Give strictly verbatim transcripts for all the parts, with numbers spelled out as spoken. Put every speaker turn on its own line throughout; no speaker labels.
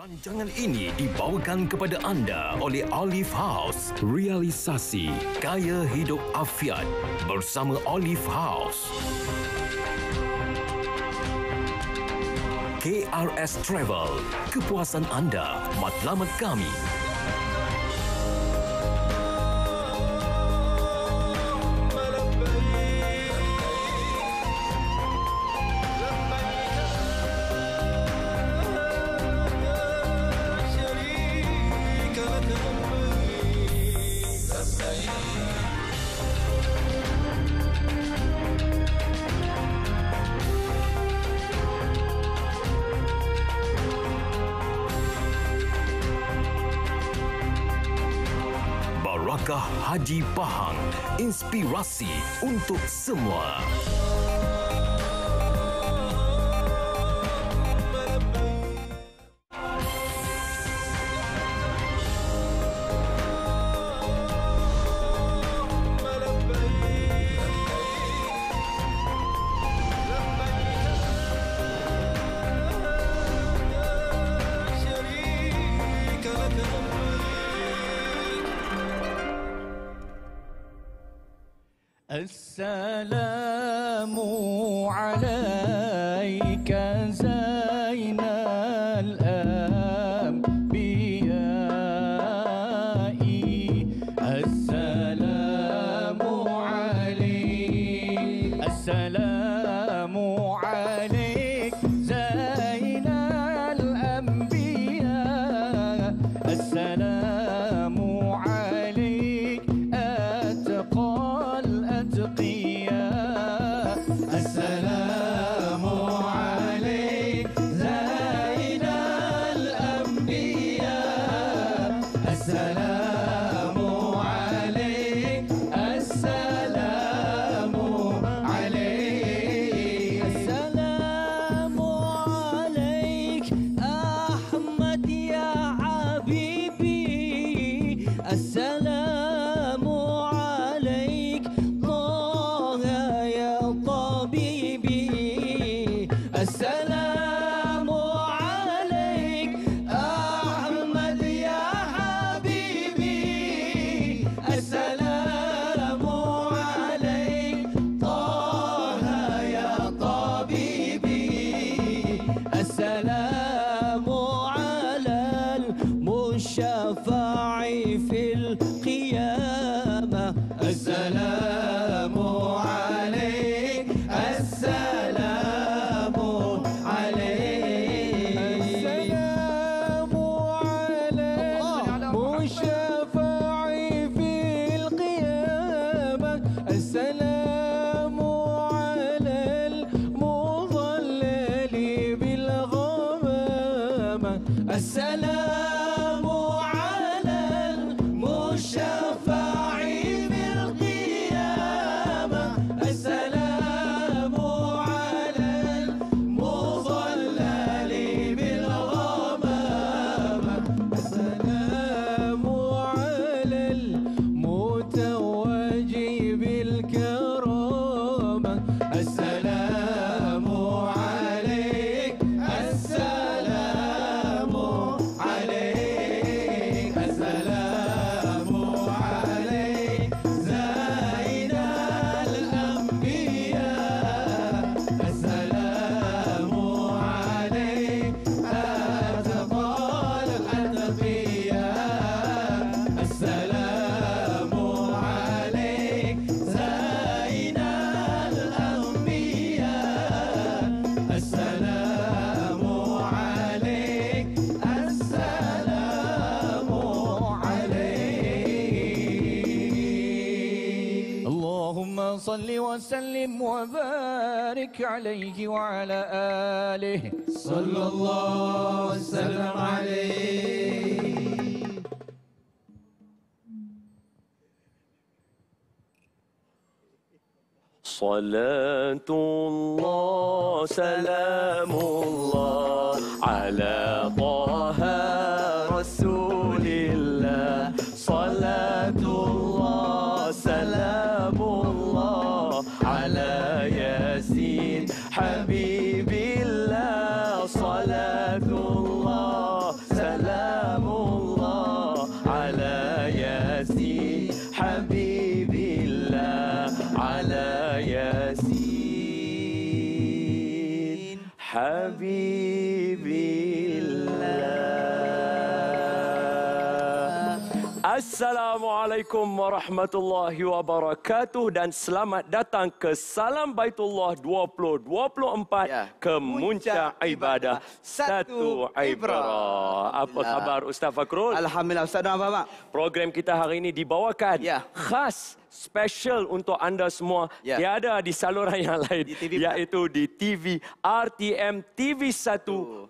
Rancangan ini dibawakan kepada anda oleh Olive House. Realisasi Gaya Hidup Afiat bersama Olive House. K R S Travel, kepuasan anda, matlamat kami. Barakah Haji Pahang, inspirasi untuk semua.
السلام عليك زين الأنبياء السلام عليك السلام عليك زين الأنبياء السلام عليك أتقى الأتقياء السلام عليك زين الأنبياء السلام عليك السلام عليك السلام عليك أحمد يا حبيبي السلام عليك طه يا طبيبي السلام عليك أحمد يا حبيبي السلام عليك طه يا طبيبي السلام على المشفع في القيامة السلام عليك السلام عليك السلام على المشفع في القيامة السلام على المظلل بالغمامة السلام على المشفع في القيامة السلام على المظلل بالغمامة السلام على المتوج بالكرامة السلام عليك السلام عليك السلام عليك زين الأنبياء السلام عليك أتقى الأتقياء السلام عليك زين الأنبياء السلام عليك السلام عليك اللهم صل وسلم وبارك عليه وعلى آله صلى الله وسلم عليه
صلاة الله سلام الله على طه رسول الله صلاة الله سلام الله على ياسين حبيب الله صلاة الله Assalamualaikum warahmatullahi wabarakatuh dan selamat datang ke Salam Baitullah dua ribu dua puluh empat ya. Kemuncak Ibadah Satu Ibrah. Apa khabar Ustaz Fakrul?
Alhamdulillah Ustaz, apa khabar?
Program kita hari ini dibawakan ya. khas special untuk anda semua. Ya. Tiada di saluran yang lain, di iaitu di T V R T M T V satu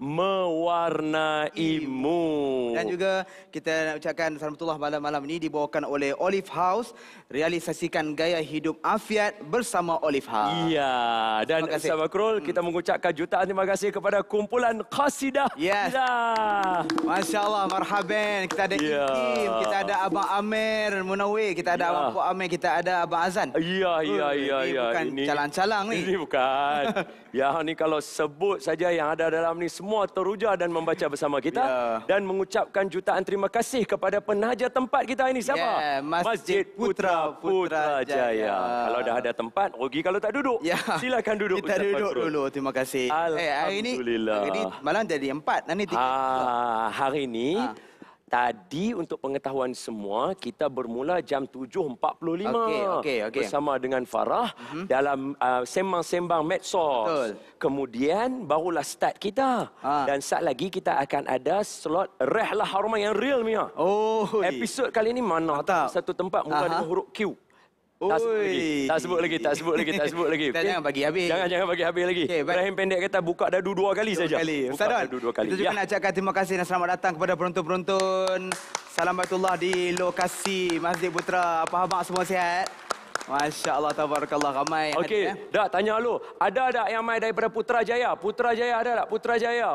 Mewarnaimu.
Dan juga kita nak ucapkan Salamatullah malam-malam ini dibawakan oleh Olive House, realisasikan gaya hidup afiat bersama Olive House.
Iya, dan Ustaz Fakrul, hmm. kita mengucapkan jutaan terima kasih kepada kumpulan Qasidah.
Yes. Ya. Masya Allah, marhaban. Kita ada ya. Itim, kita ada Abang Amir Munawir, kita ada ya. Abang Puan Amir, kita ada Abang Azan.
Ya, ya, ya,
ini
ya.
bukan calang-calang ni.
Ini bukan. Ya, ni kalau sebut saja yang ada dalam ni semua teruja dan membaca bersama kita ya. Dan mengucapkan jutaan terima kasih kepada penaja tempat kita ini. Siapa?
Yeah, Masjid Putra Putrajaya.
Jaya. Kalau dah ada tempat, rugi kalau tak duduk. Ya. Silakan duduk.
Kita Ustaz duduk Fakrul. Dulu. Terima kasih. Eh, hari ini, hari ini malam jadi empat. Nanti tiga.
Ha, hari ini. Ha. Tadi untuk pengetahuan semua, kita bermula jam tujuh empat puluh lima okay, okay, okay. bersama dengan Farah uh-huh. dalam uh, sembang-sembang medsos. Betul. Kemudian barulah start kita. Ha. Dan saat lagi kita akan ada slot Rehlah Harumah yang real, Mia.
Oh.
Episod kali ini mana tak satu tempat mula dengan huruf Q. Tak sebut lagi. Tak sebut lagi, tak sebut lagi, tak sebut lagi.
Kita okay? jangan bagi habis.
Jangan jangan bagi habis lagi. Okay, Ibrahim pendek kata buka dadu dua kali saja.
Ustaz Don, kita juga ya. nak ucapkan terima kasih dan selamat datang kepada penonton-penonton Salam Baitullah di lokasi Masjid Putra. Apa khabar semua, sihat? Masya Allah, tabarakallah, ramai.
Okey, dah tanya lu. Ada tak yang mai daripada Putrajaya? Putrajaya ada tak? Putrajaya.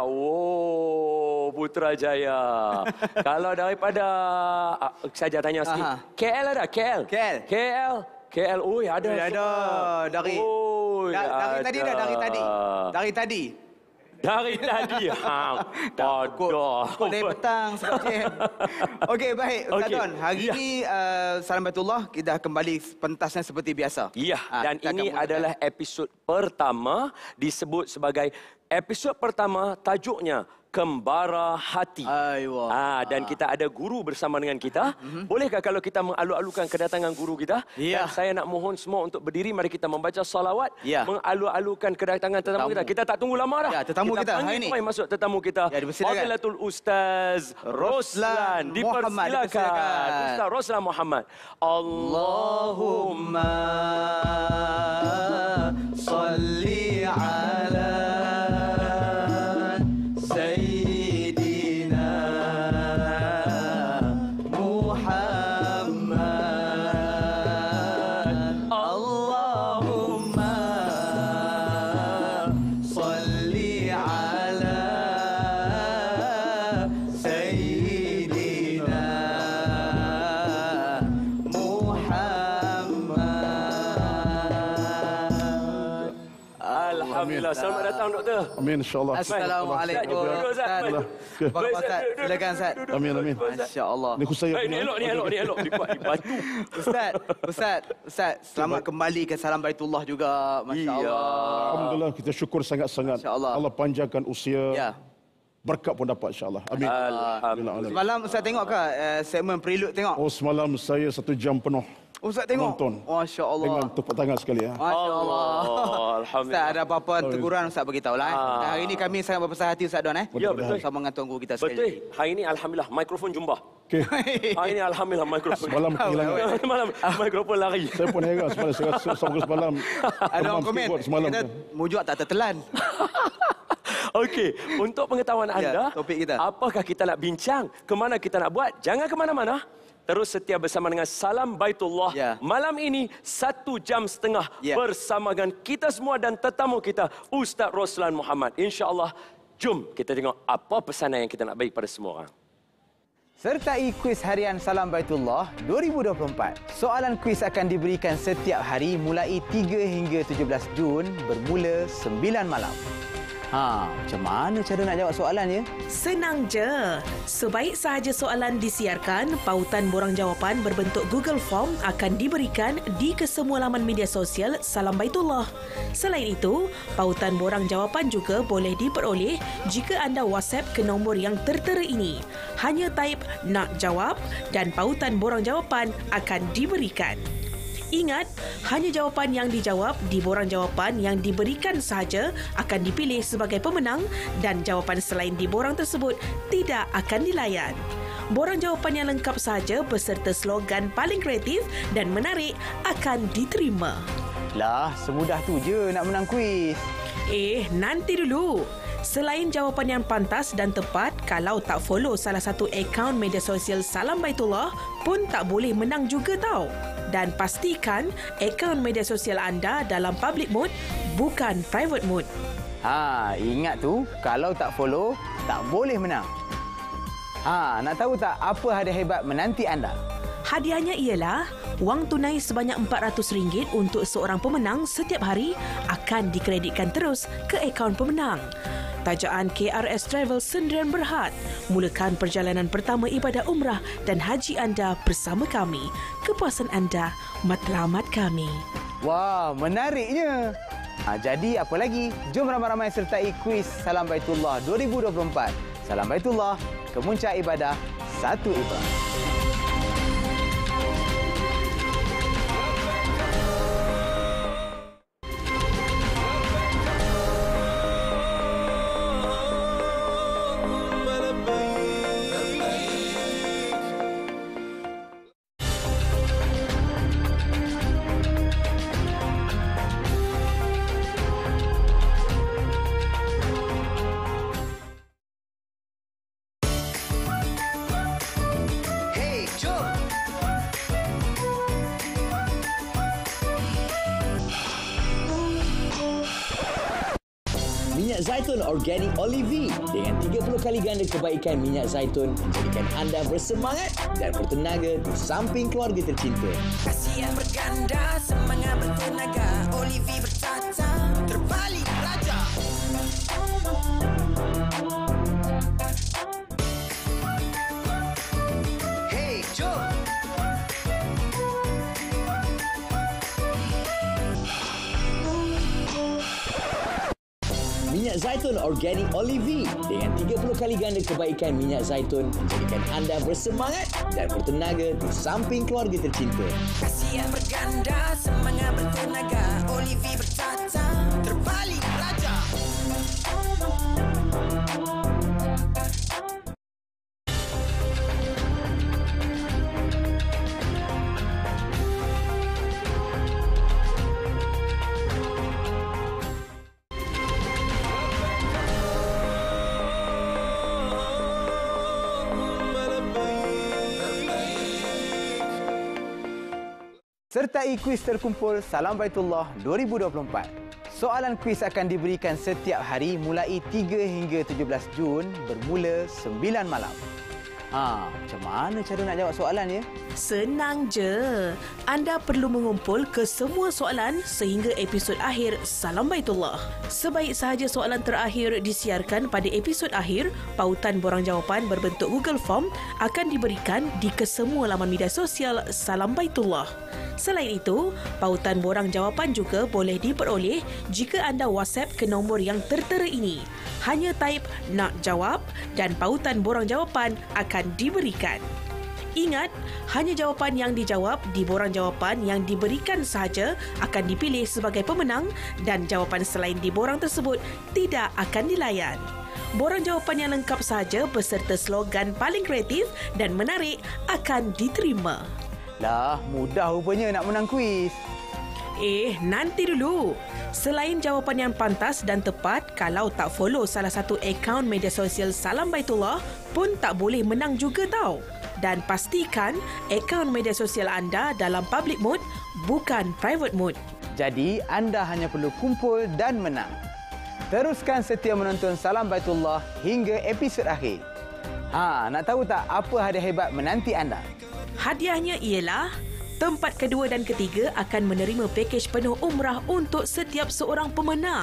Oh, Putrajaya. Kalau daripada uh, saja tanya sikit. Aha. K L ada? K L?
K L.
K L. K L. Oh, ada.
Oh, ada. Dari
oh,
da, dari tadi dah, dari tadi. Dari tadi.
Dari tadi. Hang. Padah.
Kok dari petang sekejap. Okey, baik. Ustaz okay. Don, hari ya. ini uh, Salam Baitullah kita kembali pentasnya seperti biasa.
Ya, ha, dan ini adalah episod pertama, disebut sebagai episod pertama, tajuknya Kembara Hati.
Aywa.
Ah, dan kita ada guru bersama dengan kita. Mm-hmm. Bolehkah kalau kita mengalu-alukan kedatangan guru kita?
Ya.
Dan saya nak mohon semua untuk berdiri. Mari kita membaca salawat.
Ya.
Mengalu-alukan kedatangan tetamu, tetamu kita. Kita tak tunggu lama dah.
Ya, tetamu kita, kita hari ini.
Kita masuk tetamu kita.
Ya,
Fadilatul Ustaz Roslan. Dipersilakan. Ustaz Roslan Muhammad. Allahumma salli ala Selamat datang, Doktor.
Amin, insyaAllah.
Assalamualaikum. Ustaz, silakan Ustaz.
Amin, amin.
Masya-Allah.
Ni khusus saya.
Ni elok, ni elok, ni elok. Di batu.
Ustaz, Ustaz, Ustaz, selamat kembali ke Salam Baitullah juga. Masya-Allah.
Alhamdulillah, kita syukur sangat-sangat. Allah panjangkan usia. Ya. Berkat pun dapat, insya-Allah. Amin.
Alhamdulillah. Semalam Ustaz tengok ke segmen prelude tengok?
Oh, semalam saya satu jam penuh.
Ustaz tengok.
Nonton.
Masya Allah.
Dengan tepuk tangan sekali. Ya.
Masya Allah.
Oh, Alhamdulillah.
Ustaz, ada apa-apa teguran Ustaz beritahu lah. Ah. Hari ini kami sangat berbesar hati Ustaz Don. Eh?
Ya, betul.
Sama dengan Tuan Guru kita sekali.
Betul. Hari ini Alhamdulillah mikrofon jumpa.
Okay.
Hari ini Alhamdulillah mikrofon.
Semalam kehilangan.
Semalam mikrofon lari.
Saya pun heran semalam. Saya semalam semalam.
Ada orang komen.
Semalam.
Kita mujuk tak tertelan.
Okey, untuk pengetahuan anda,
ya, topik kita.
Apakah kita nak bincang? Kemana kita nak buat? Jangan ke mana-mana. Terus setia bersama dengan Salam Baitullah. Ya. Malam ini satu jam setengah ya. bersama dengan kita semua dan tetamu kita Ustaz Roslan Muhammad. InsyaAllah, jom kita tengok apa pesanan yang kita nak bagi pada semua orang.
Sertai kuis harian Salam Baitullah dua ribu dua puluh empat. Soalan kuis akan diberikan setiap hari mulai tiga hingga tujuh belas Jun bermula sembilan malam. Ha, macam mana cara nak jawab soalan ya?
Senang je. Sebaik sahaja soalan disiarkan, pautan borang jawapan berbentuk Google Form akan diberikan di kesemua laman media sosial Salam Baitullah. Selain itu, pautan borang jawapan juga boleh diperoleh jika anda WhatsApp ke nombor yang tertera ini. Hanya type nak jawab dan pautan borang jawapan akan diberikan. Ingat, hanya jawapan yang dijawab di borang jawapan yang diberikan sahaja akan dipilih sebagai pemenang dan jawapan selain di borang tersebut tidak akan dilayan. Borang jawapan yang lengkap sahaja beserta slogan paling kreatif dan menarik akan diterima.
Lah, semudah tu je nak menang kuis.
Eh, nanti dulu. Selain jawapan yang pantas dan tepat, kalau tak follow salah satu akaun media sosial Salam Baitullah pun tak boleh menang juga tau. Dan pastikan akaun media sosial anda dalam public mode, bukan private mode.
Ha, ingat tu, kalau tak follow, tak boleh menang. Ha, nak tahu tak apa hadiah hebat menanti anda?
Hadiahnya ialah wang tunai sebanyak empat ratus ringgit untuk seorang pemenang setiap hari akan dikreditkan terus ke akaun pemenang. Tajaan K R S Travel Sendirian Berhad. Mulakan perjalanan pertama ibadah umrah dan haji anda bersama kami. Kepuasan anda, matlamat kami.
Wah, menariknya. Ha, jadi apa lagi? Jom ramai-ramai sertai kuis Salam Baitullah dua ribu dua puluh empat. Salam Baitullah, kemuncak ibadah, satu ibadah.
Minyak zaitun organik Olive dengan tiga puluh kali ganda kebaikan minyak zaitun menjadikan anda bersemangat dan bertenaga di samping keluarga tercinta.
Kasih yang berganda, semangat bertenaga, Olive bertata, terbalik raja. Hey, jom.
Minyak zaitun organik Olive dengan tiga puluh kali ganda kebaikan minyak zaitun menjadikan anda bersemangat dan bertenaga di samping keluarga tercinta.
Kasih yang berganda, semangat bertenaga, Olive bertata, terbalik raja.
Sertai kuis terkumpul Salam Baitullah dua ribu dua puluh empat. Soalan kuis akan diberikan setiap hari mulai tiga hingga tujuh belas Jun bermula sembilan malam. Ha, macam mana cara nak jawab soalan ya?
Senang je. Anda perlu mengumpul ke semua soalan sehingga episod akhir Salam Baitullah. Sebaik sahaja soalan terakhir disiarkan pada episod akhir, pautan borang jawapan berbentuk Google Form akan diberikan di kesemua laman media sosial Salam Baitullah. Selain itu, pautan borang jawapan juga boleh diperoleh jika anda WhatsApp ke nombor yang tertera ini. Hanya type nak jawab dan pautan borang jawapan akan diberikan. Ingat, hanya jawapan yang dijawab di borang jawapan yang diberikan sahaja akan dipilih sebagai pemenang dan jawapan selain di borang tersebut tidak akan dilayan. Borang jawapan yang lengkap sahaja beserta slogan paling kreatif dan menarik akan diterima.
Lah, mudah rupanya nak menang kuis.
Eh, nanti dulu. Selain jawapan yang pantas dan tepat, kalau tak follow salah satu akaun media sosial Salam Baitullah pun tak boleh menang juga tau. Dan pastikan akaun media sosial anda dalam public mode, bukan private mode.
Jadi, anda hanya perlu kumpul dan menang. Teruskan setia menonton Salam Baitullah hingga episod akhir. Ha, nak tahu tak apa hadiah hebat menanti anda?
Hadiahnya ialah tempat kedua dan ketiga akan menerima pakej penuh umrah untuk setiap seorang pemenang.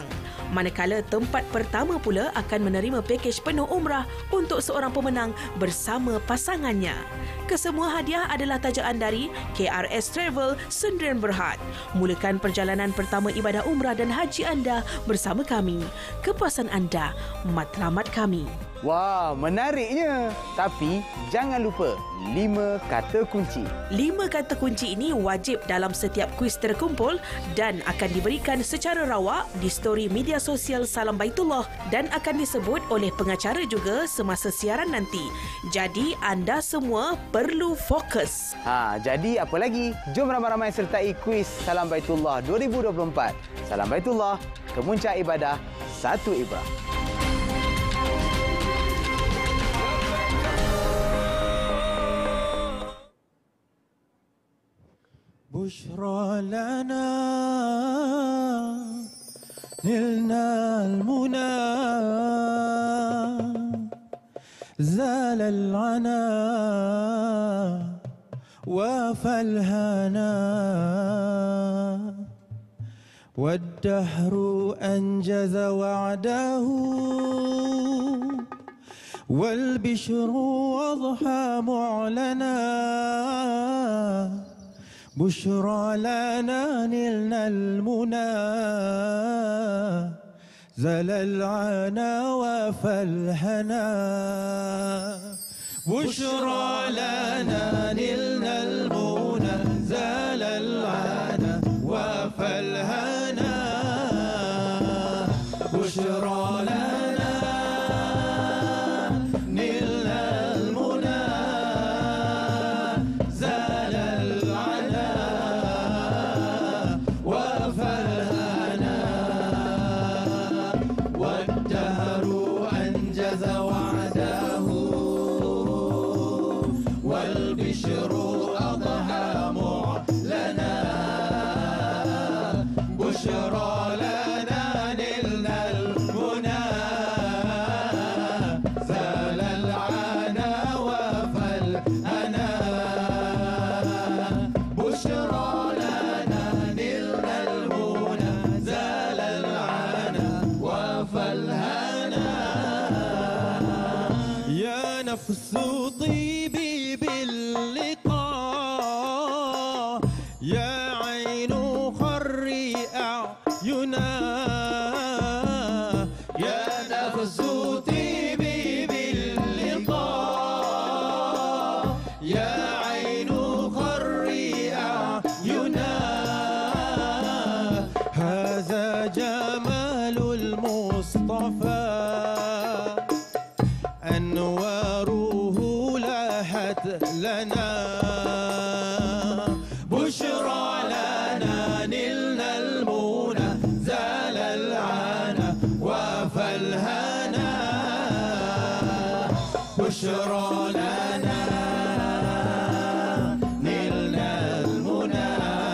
Manakala tempat pertama pula akan menerima pakej penuh umrah untuk seorang pemenang bersama pasangannya. Kesemua hadiah adalah tajaan dari K R S Travel Sendirian Berhad. Mulakan perjalanan pertama ibadah umrah dan haji anda bersama kami. Kepuasan anda, matlamat kami.
Wah, menariknya. Tapi jangan lupa lima kata kunci.
Lima kata kunci ini wajib dalam setiap kuis terkumpul dan akan diberikan secara rawak di story media sosial Salam Baitullah dan akan disebut oleh pengacara juga semasa siaran nanti. Jadi anda semua perlu fokus.
Ha, jadi apa lagi? Jom ramai-ramai sertai kuis Salam Baitullah dua ribu dua puluh empat. Salam Baitullah, kemuncak ibadah, satu ibrah.
بشرى لنا نلنا المنى زال العنا وافى الهنا والدهر أنجز وعده والبشر أضحى معلنا بشرى لنا نلنا المنى زل العنا وفى الهنا بشرى لنا نلنا المنى زل العنا وفى الهنا بشرى لنا نفس طيبي باللقاء يا عين خري أعينا يا نفس طيبي باللقاء يا عين خري أعينا هذا جمال المصطفى أنواره لاحت لنا بشرى لنا نلنا المنى زال العنا وفى الهنا بشرى لنا نلنا المنى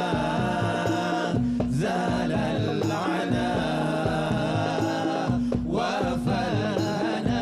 زال العنا وفى الهنا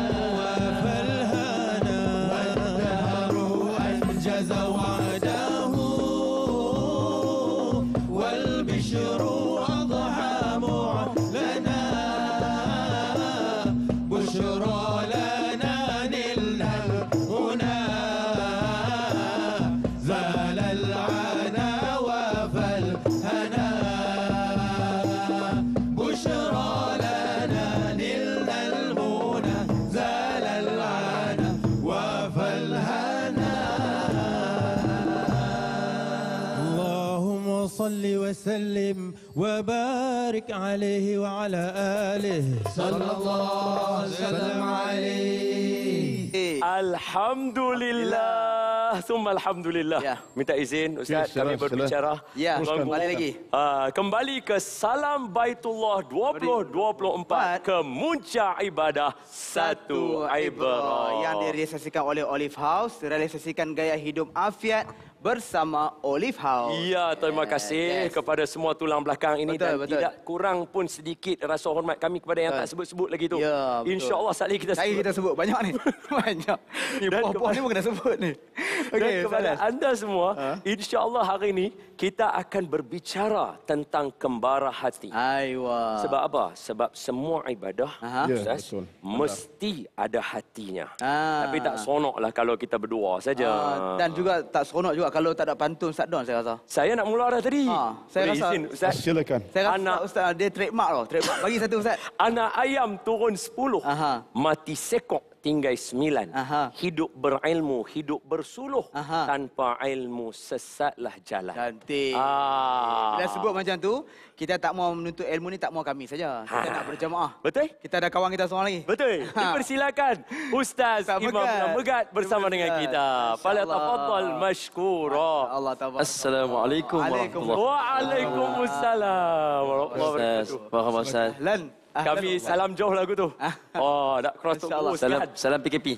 صل وسلم وبارك عليه وعلى آله صلى الله وسلم عليه.
Alhamdulillah, summa alhamdulillah. Ya. Minta izin Ustaz, ya, kami berbicara.
Ya, kembali lagi.
Uh, kembali ke Salam Baitullah dua ribu dua puluh empat, kemuncak ibadah satu ibrah.
Yang direalisasikan oleh Olive House, realisasikan gaya hidup afiat bersama Olive House.
Ya, terima kasih yes. kepada semua tulang belakang ini betul, dan betul. tidak kurang pun sedikit rasa hormat kami kepada yang betul. tak sebut-sebut lagi tu. Ya, InsyaAllah sekali kita sebut.
Sekali kita sebut banyak ni. Banyak. Ni buah-buah ni pun kena sebut ni.
Dan okay, kepada salah. anda semua, ha? insya-Allah hari ini kita akan berbicara tentang kembara hati.
Aiwa.
Sebab apa? Sebab semua ibadah
ya,
mesti ada hatinya. Ha. Tapi tak seronoklah kalau kita berdua saja.
Ha. Dan juga tak seronok juga kalau tak ada pantun Ustaz Don, saya rasa.
Saya nak mula dah tadi. Ha.
Saya
Boleh
rasa
izin, Ustaz?
Silakan.
Saya rasa anak Ustaz dia trademark loh, trademark. Bagi satu Ustaz.
Anak ayam turun sepuluh, Aha. mati sekok tinggal sembilan. Aha. Hidup berilmu, hidup bersuluh. Aha. Tanpa ilmu sesatlah jalan.
Cantik.
Ah.
Bila sebut macam tu, kita tak mau menuntut ilmu ni, tak mau kami saja. Kita ha. nak berjamaah.
Betul?
Kita ada kawan kita seorang lagi.
Betul. Ha. Dipersilakan Ustaz Imam Megat, Megat bersama dengan kita. Fala tafadhal mashkura.
Allah tabaraka.
Assalamualaikum warahmatullahi wabarakatuh.
Waalaikumsalam warahmatullahi wabarakatuh.
Faham Ustaz.
Lan.
Kami salam jauh lagu tu. Oh, nak cross tu.
Salam salam P K P.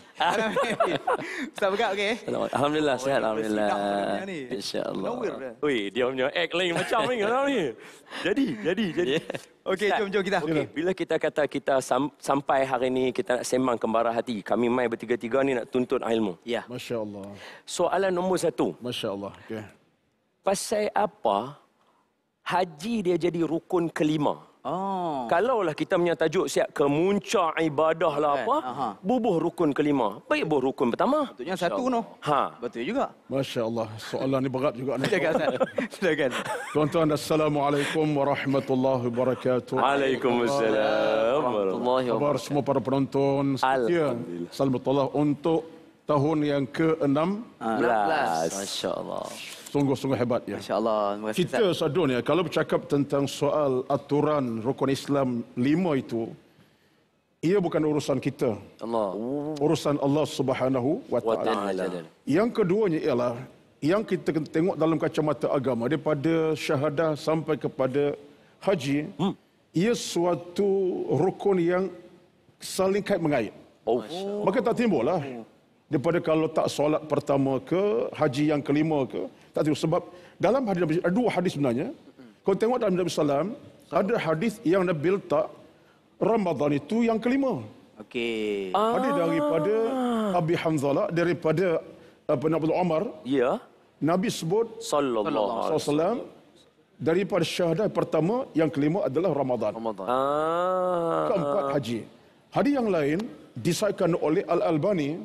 Ustaz Megat okey?
Alhamdulillah sihat, alhamdulillah. Insya-Allah.
Oi, dia punya act lain macam ni kalau ni. Jadi, jadi, jadi.
Okey, jom jom kita.
Okay. Bila kita kata kita sam sampai hari ni kita nak sembang kembara hati. Kami mai bertiga-tiga ni nak tuntut ilmu.
Ya.
Masya-Allah.
Soalan nombor satu.
Masya-Allah. Okey.
Pasal apa haji dia jadi rukun kelima? Oh. Kalaulah kita punya tajuk siap kemuncak ibadah lah apa, Aha. bubuh rukun kelima. Baik bubuh rukun pertama.
Betulnya satu no.
Ha,
betul juga.
Masya-Allah. Soalan ni berat juga ni.
Silakan. Silakan.
Tuan-tuan, assalamualaikum warahmatullahi wabarakatuh.
Waalaikumsalam warahmatullahi wabarakatuh.
Khabar semua para penonton setia. Salawatullah untuk tahun yang keenam
belas. Masya-Allah.
Sungguh-sungguh hebat ya.
Masya-Allah.
Kita Sadun ya, kalau bercakap tentang soal aturan rukun Islam lima itu, ia bukan urusan kita.
Allah.
Urusan Allah Subhanahu wa taala. Yang keduanya ialah yang kita tengok dalam kacamata agama daripada syahadah sampai kepada haji, hmm. ia suatu rukun yang saling kait mengait.
Oh.
Maka tak timbullah daripada kalau tak solat pertama ke, haji yang kelima ke, tak timbul. Sebab dalam hadis Nabi, ada dua hadis sebenarnya. Kau tengok dalam Nabi Sallam, ada hadis yang Nabi letak Ramadan itu yang kelima.
Okey.
Ah. Hadis daripada Abi Hamzalah, daripada apa Nabi Umar.
Ya.
Nabi sebut
sallallahu alaihi wasallam
daripada syahadah pertama yang kelima adalah Ramadan.
Ramadan. Ah.
Keempat haji. Hadis yang lain disahkan oleh Al-Albani,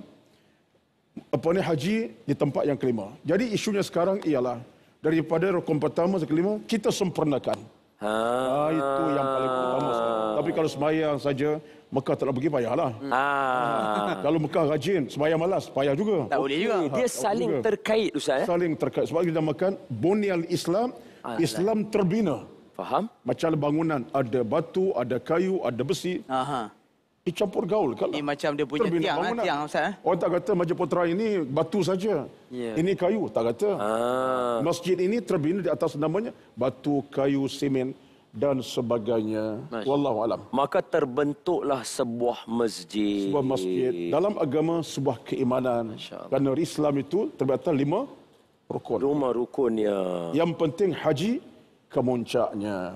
apa ni, haji di tempat yang kelima. Jadi isunya sekarang ialah daripada rukun pertama ke kelima kita sempurnakan. Ha. Ha, itu yang paling utama sekarang. Tapi kalau sembahyang saja, Mekah tak nak pergi, payahlah. Ha. Ha. Kalau Mekah rajin, sembahyang malas, payah juga.
Tak boleh juga.
Dia saling juga terkait Ustaz.
Saling terkait. Sebab kita makan bunyal Islam, Islam terbina.
Faham?
Macam bangunan, ada batu, ada kayu, ada besi.
Aha.
Dicampur gaul.
Ini macam dia punya tiang, lah, tiang Ustaz.
Orang tak kata Masjid Putra ini batu saja. Yeah. Ini kayu, tak kata. Ah. Masjid ini terbina di atas namanya batu, kayu, semen dan sebagainya. Wallahu alam.
Maka terbentuklah sebuah masjid.
Sebuah masjid. Dalam agama sebuah keimanan. Kerana Islam itu terbatas lima rukun.
Lima rukun ya.
Yang penting haji kemuncaknya.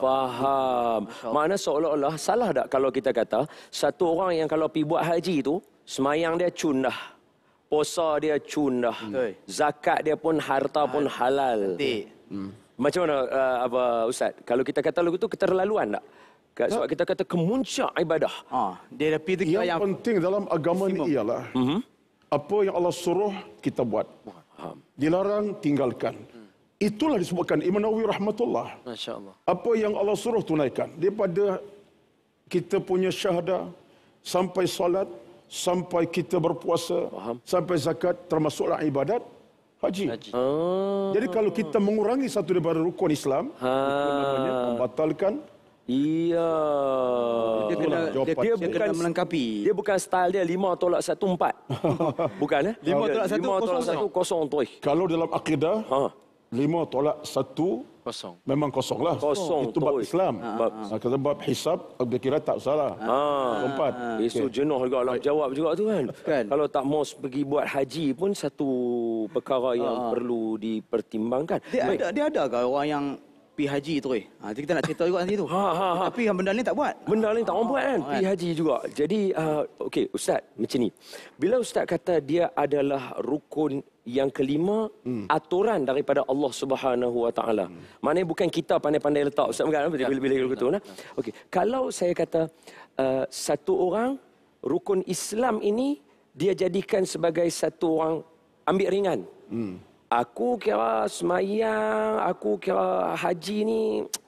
Faham. Makna seolah-olah salah tak kalau kita kata satu orang yang kalau pergi buat haji itu semayang dia cun dah, puasa dia cun dah, hmm. zakat dia pun, harta pun halal. Hmm. Macam mana uh, apa Ustaz? Kalau kita kata lagu tu keterlaluan tak? Sebab kita kata kemuncak ibadah.
Ah, dia lebih dekat
yang,
yang
penting dalam agama ini ialah mm-hmm. apa yang Allah suruh kita buat. Faham. Dilarang tinggalkan. Itulah disebutkan Imam Nawawi rahmatullah.
Masya-Allah.
Apa yang Allah suruh tunaikan daripada kita punya syahadah sampai solat, sampai kita berpuasa, Faham. sampai zakat, termasuklah ibadat haji. haji. Oh. Jadi kalau kita mengurangi satu daripada rukun Islam, ha. itu namanya membatalkan.
Iya. Dia, kena, dia, dia bukan kena melengkapi. Dia bukan style dia lima tolak satu empat. Bukan eh?
Lima tolak satu
kosong kosong tu.
Kalau dalam akidah, ha. lima tolak satu
kosong.
Memang kosong lah.
Kosong.
Itu bab Islam.
Ha,
bab, ha. Kata bab hisab, dia kira tak salah.
Ha. Empat. Esok okay. jenuh juga Allah jawab juga tu kan. kan. Kalau tak mau pergi buat haji pun satu perkara yang ha. perlu dipertimbangkan.
Dia Baik. ada, dia ada ke orang yang pi haji tu. Ha, kita nak cerita juga nanti tu.
Ha, ha, ha.
Tapi yang benda ni tak buat.
Benda lain tak orang buat kan? Pi haji juga. Jadi, uh, okey, Ustaz, macam ni. Bila Ustaz kata dia adalah rukun yang kelima, hmm. aturan daripada Allah Subhanahu Wa Taala. Hmm. Maknanya bukan kita pandai-pandai letak. Ustaz bukan bila-bila gitu. Nah. Okey, kalau saya kata uh, satu orang rukun Islam ini dia jadikan sebagai satu orang ambil ringan. Hmm. Aku kira semayang, aku kira haji ni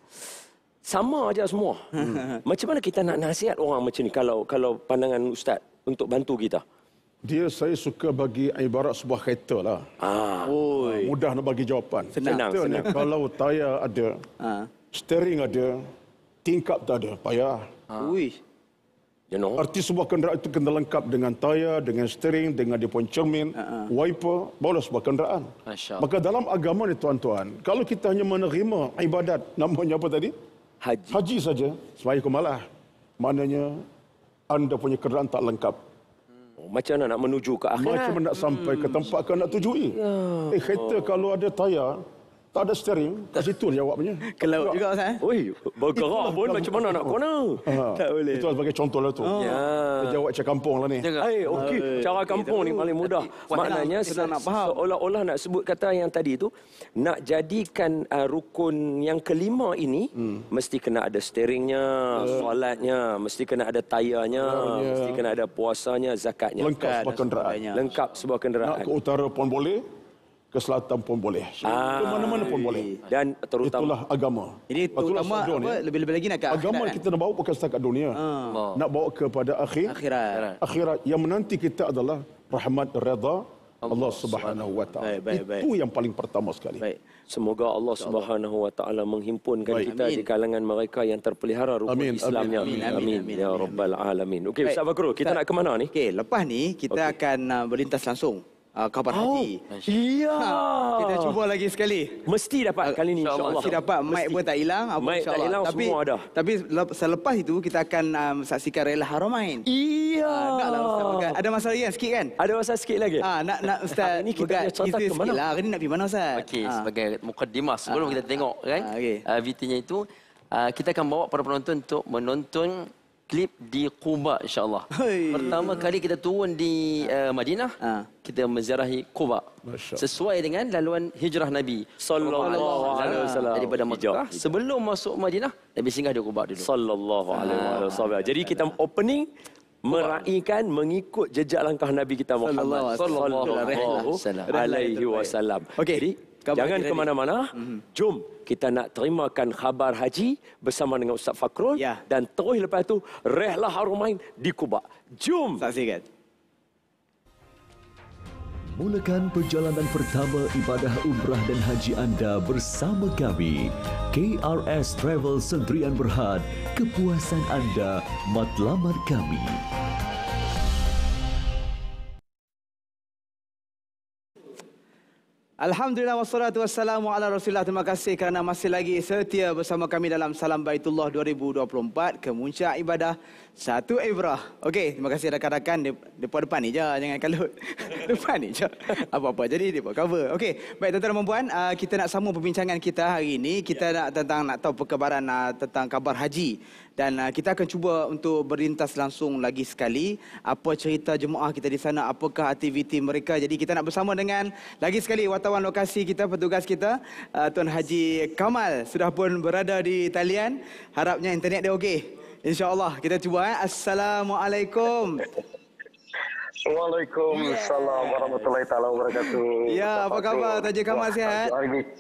sama aja semua. Hmm. Macam mana kita nak nasihat orang macam ni kalau kalau pandangan Ustaz untuk bantu kita?
Dia saya suka bagi ibarat sebuah kereta lah. Ah, Oi. Mudah nak bagi jawapan.
Senang.
Kereta ni kalau tayar ada, ah. steering ada, tingkap tak ada, payah.
Ah. Ui.
You know? Arti sebuah kenderaan itu kena lengkap dengan tayar, dengan steering, dengan dia pun cermin, uh-uh. wiper, barulah sebuah kenderaan. Maka dalam agama ni tuan-tuan, kalau kita hanya menerima ibadat, namanya apa tadi?
Haji.
Haji saja, sembahyang malah. Maknanya anda punya kenderaan tak lengkap.
Oh, macam mana nak menuju ke akhirat?
Macam mana nak sampai hmm. ke tempat yang nak tujui? Ya. Eh, kereta oh. kalau ada tayar, tak ada steering, kat situ jawabnya.
Ke laut juga, Ustaz?
Oi, bergerak pun macam mana nak ke mana?
Tak boleh.
Itu sebagai contoh lah tu. Oh. Ya. Dia jawab cara kampung lah ni.
Eh, okey. Cara kampung ni paling mudah. Maknanya seolah-olah nak sebut kata yang tadi tu, nak jadikan uh, rukun yang kelima ini, hmm. mesti kena ada steeringnya, uh. solatnya, mesti kena ada tayarnya, uh, mesti kena ada puasanya, zakatnya.
Lengkap sebuah kenderaan.
Lengkap sebuah kenderaan.
Nak ke utara pun boleh. Ke selatan pun boleh. Ah, ke mana-mana pun boleh.
Dan terutama
itulah agama.
Ini terutama apa, lebih-lebih lagi nak ke akhirat.
Agama kita nak bawa bukan setakat dunia. Ah. Nak bawa kepada akhir.
Akhirat.
Akhirat yang menanti kita adalah rahmat redha Allah Subhanahu Wa Taala. Itu yang paling pertama sekali. Baik.
Semoga Allah Subhanahu Wa Taala menghimpunkan baik. kita amin. di kalangan mereka yang terpelihara rukun amin. Islamnya. Amin. Amin. Amin. Amin. Ya Rabbal Alamin. Okey, Ustaz Fakrul, kita Ustaz, nak ke mana ni?
Okey, lepas ni kita okay. akan uh, berlintas langsung. Uh, khabar oh, haji.
Iya.
Ha, kita cuba lagi sekali.
Mesti dapat kali ni insya-Allah.
Mesti dapat. Mic pun tak hilang, apa
insya-Allah. Tak hilang, tapi semua ada.
Tapi selepas itu kita akan um, saksikan rela Haramain.
Iya.
Ha, naklah Ustaz. Ada masalah lagi kan sikit kan?
Ada masalah sikit lagi.
Ha, nak nak Ustaz
ni kita cerita ke mana?
Lah. Hari ni nak pergi mana Ustaz?
Okey, ha. sebagai mukaddimah sebelum ha. kita tengok kan. Ha, okay. uh, V T-nya itu uh, kita akan bawa para penonton untuk menonton klip di Quba insya-Allah. Pertama kali kita turun di uh, Madinah, ha. kita menziarahi Quba. Sesuai dengan laluan hijrah Nabi sallallahu alaihi wasallam daripada Makkah. Sebelum masuk Madinah, Nabi singgah di Quba dulu.
Sallallahu alaihi wasallam. Jadi kita opening meraihkan mengikut jejak langkah Nabi kita Muhammad sallallahu alaihi wasallam. Okey, jangan ke mana-mana. Mm-hmm. Jom kita nak terimakan khabar haji bersama dengan Ustaz Fakrul ya. dan terus lepas tu Rehlah Haramain di Quba. Jom
saksikan.
Mulakan perjalanan pertama ibadah umrah dan haji anda bersama kami. K R S Travel Sendirian Berhad, kepuasan anda matlamat kami.
Alhamdulillah wassalatu wassalamu ala Rasulillah. Terima kasih kerana masih lagi setia bersama kami dalam Salam Baitullah dua ribu dua puluh empat, kemuncak ibadah satu Ibrah. Okey, terima kasih rakan-rakan. Depan depan ni je, jangan kalut. Depan ni je. Apa-apa jadi depa cover. Okey, baik tuan-tuan dan puan, uh, kita nak sambung perbincangan kita hari ini. Kita nak tentang nak tahu perkabaran uh, tentang kabar haji. Dan uh, kita akan cuba untuk berlintas langsung lagi sekali apa cerita jemaah kita di sana, apakah aktiviti mereka. Jadi kita nak bersama dengan lagi sekali wartawan lokasi kita, petugas kita, uh, Tuan Haji Kamal sudah pun berada di talian. Harapnya internet dia okey. InsyaAllah kita cuba. Eh. Assalamualaikum.
Waalaikumsalam warahmatullahi taala wabarakatuh.
Ya, apa khabar Tuan Haji Kamal, sihat?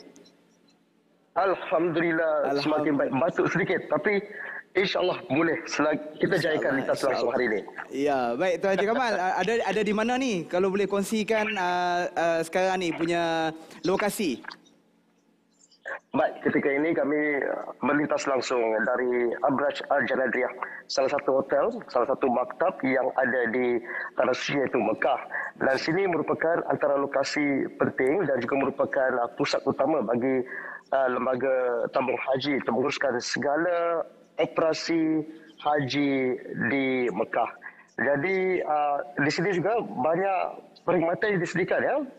Alhamdulillah, Alhamdulillah, semakin baik. Batuk sedikit tapi InsyaAllah boleh kita jayakan lintas langsung hari ini.
Ya, baik Tuan Haji Kamal, ada ada di mana ni? Kalau boleh kongsikan uh, uh, sekarang ni punya lokasi.
Baik, ketika ini kami melintas langsung dari Abraj Al-Janadriyah, salah satu hotel, salah satu maktab yang ada di tanah suci iaitu Mekah. Dan sini merupakan antara lokasi penting dan juga merupakan pusat utama bagi uh, lembaga tambang haji untuk menguruskan segala operasi haji di Mekah. Jadi uh, di sini juga banyak perkhidmatan yang disediakan ya.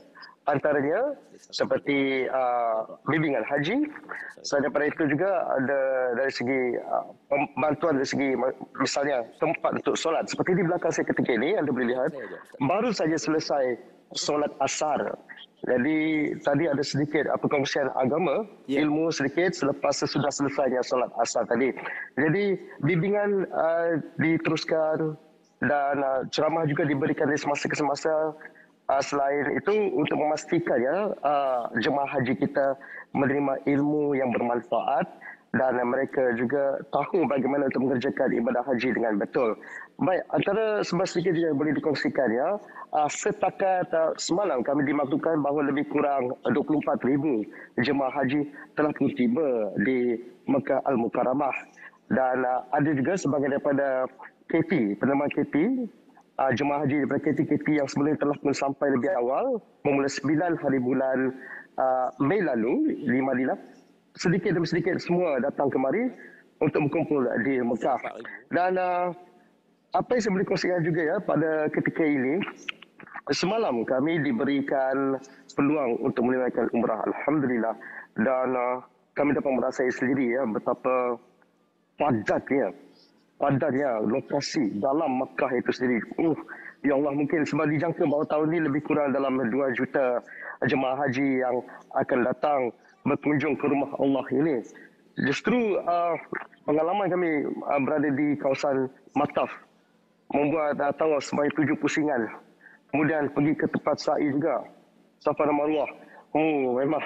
antaranya seperti uh, bimbingan haji. Selain daripada itu juga ada dari segi uh, bantuan dari segi misalnya tempat untuk solat. Seperti di belakang saya ketika ini anda boleh lihat baru saja selesai solat asar. Jadi tadi ada sedikit perkongsian agama, yeah. ilmu sedikit selepas sesudah selesainya solat asar tadi. Jadi bimbingan uh, diteruskan dan uh, ceramah juga diberikan di semasa ke semasa. Uh, selain itu untuk memastikan ya uh, jemaah haji kita menerima ilmu yang bermanfaat dan uh, mereka juga tahu bagaimana untuk mengerjakan ibadah haji dengan betul. Baik, antara sebelah sedikit yang boleh dikongsikan ya, uh, setakat uh, semalam kami dimaklumkan bahawa lebih kurang dua puluh empat ribu jemaah haji telah pun tiba di Mekah Al-Mukarramah dan uh, ada juga sebahagian daripada K T, penerbangan K T. Uh, jemaah haji daripada K T K T yang sebelumnya telah pun sampai lebih awal bermula sembilan hari bulan uh, Mei lalu di Madinah. Sedikit demi sedikit semua datang kemari untuk berkumpul di Mekah. Dan uh, apa yang saya boleh kongsikan juga ya pada ketika ini, semalam kami diberikan peluang untuk menunaikan umrah, alhamdulillah. Dan uh, kami dapat merasai sendiri ya betapa padatnya padatnya lokasi dalam Mekah itu sendiri. Uh, ya Allah, mungkin sebab dijangka bahawa tahun ini lebih kurang dalam dua juta jemaah haji yang akan datang berkunjung ke rumah Allah ini. Justru uh, pengalaman kami uh, berada di kawasan Mataf membuat uh, tawaf sebanyak tujuh pusingan. Kemudian pergi ke tempat sa'i juga, Safa dan Marwah. Oh, memang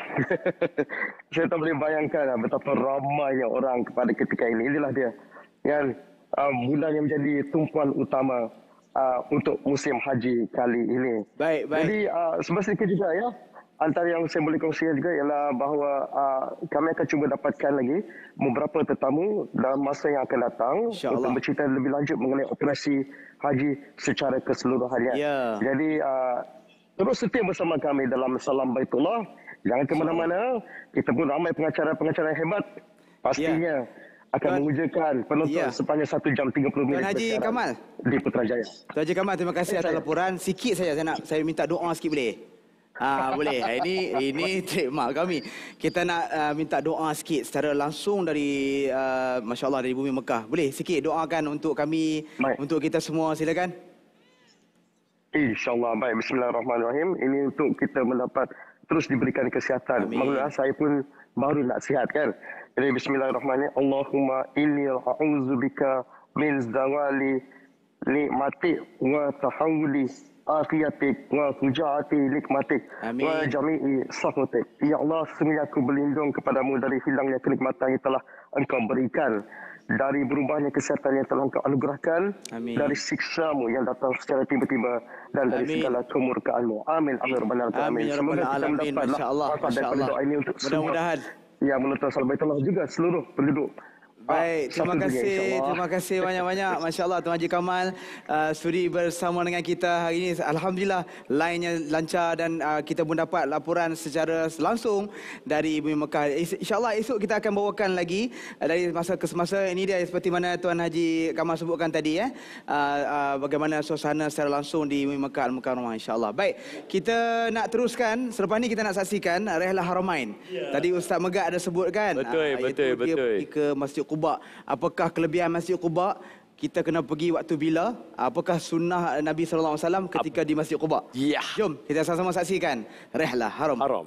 saya tak boleh bayangkan uh, betapa ramainya orang kepada ketika ini. Inilah dia yang Uh, bulan yang menjadi tumpuan utama uh, untuk musim haji kali ini.
Baik, baik.
Jadi uh, sebab sedikit juga ya, antara yang saya boleh kongsikan juga ialah bahawa uh, kami akan cuba dapatkan lagi beberapa tetamu dalam masa yang akan datang untuk bercerita lebih lanjut mengenai operasi haji secara keseluruhannya.
Ya.
Jadi uh, terus setia bersama kami dalam Salam Baitullah. Jangan ke mana-mana. Kita pun ramai pengacara-pengacara yang hebat. Pastinya. Ya. Akan mengujakan penonton ya. sepanjang satu jam tiga puluh minit.
Tuan Haji Kamal
di Putrajaya.
Tuan Haji Kamal, terima kasih atas laporan. Sikit saja saya nak saya minta doa sikit boleh? Ha, boleh. Ini ini trademark kami. Kita nak uh, minta doa sikit secara langsung dari uh, masya-Allah dari bumi Mekah. Boleh sikit doakan untuk kami, baik. Untuk kita semua, silakan.
InsyaAllah. Baik, bismillahirrahmanirrahim. Ini untuk kita mendapat terus diberikan kesihatan. Maksudnya saya pun baru nak sihat kan. Jadi bismillahirrahmanirrahim. Allahumma inni a'udzubika min zawali nikmatik wa tahawuli afiatik wa fujaati nikmatik wa jami'i sakhatik. Ya Allah, sesungguhnya aku berlindung kepadamu dari hilangnya kenikmatan yang telah engkau berikan, dari berubahnya kesihatan yang telah engkau anugerahkan, Amin. Dari siksamu yang datang secara tiba-tiba dan dari Amin. Segala kemurkaanmu. Amin. Amin. Amin.
Semoga kita mendapat manfaat daripada doa ini untuk
mudah-mudahan yang menonton Salam Baitullah juga seluruh penduduk.
Baik, terima kasih. Terima kasih banyak-banyak. Masya-Allah Tuan Haji Kamal uh, sudi bersama dengan kita hari ini. Alhamdulillah lainnya lancar dan uh, kita pun dapat laporan secara langsung dari bumi Mekah. Insya-Allah esok kita akan bawakan lagi uh, dari masa ke semasa. Ini dia seperti mana Tuan Haji Kamal sebutkan tadi ya. Uh, uh, bagaimana suasana secara langsung di bumi Mekah Al-Mukarramah, insya-Allah. Baik, kita nak teruskan. Selepas ni kita nak saksikan Rihlah Haramain. Yeah. Tadi Ustaz Megat ada sebutkan.
Betul, uh, betul, betul. Dia
pergi ke Masjid Quba. Apakah kelebihan Masjid Quba? Kita kena pergi waktu bila? Apakah sunnah Nabi sallallahu alaihi wasallam ketika di Masjid Quba?
Ya.
Jom kita sama-sama saksikan Rihlah Haram.
Haram.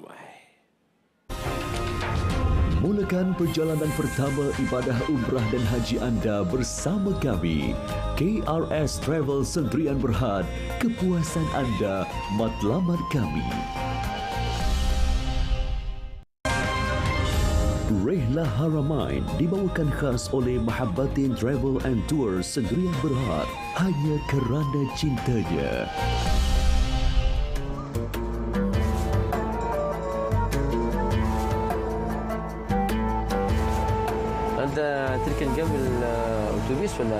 Mulakan perjalanan pertama ibadah umrah dan haji anda bersama kami. K R S Travel Sendirian Berhad. Kepuasan anda, matlamat kami. Rihlah Haramain dibawakan khas oleh Mahabbatin Travel and Tour Sendirian Berhad, hanya kerana cintanya.
أنت تركن قبل الأتوبيس ولا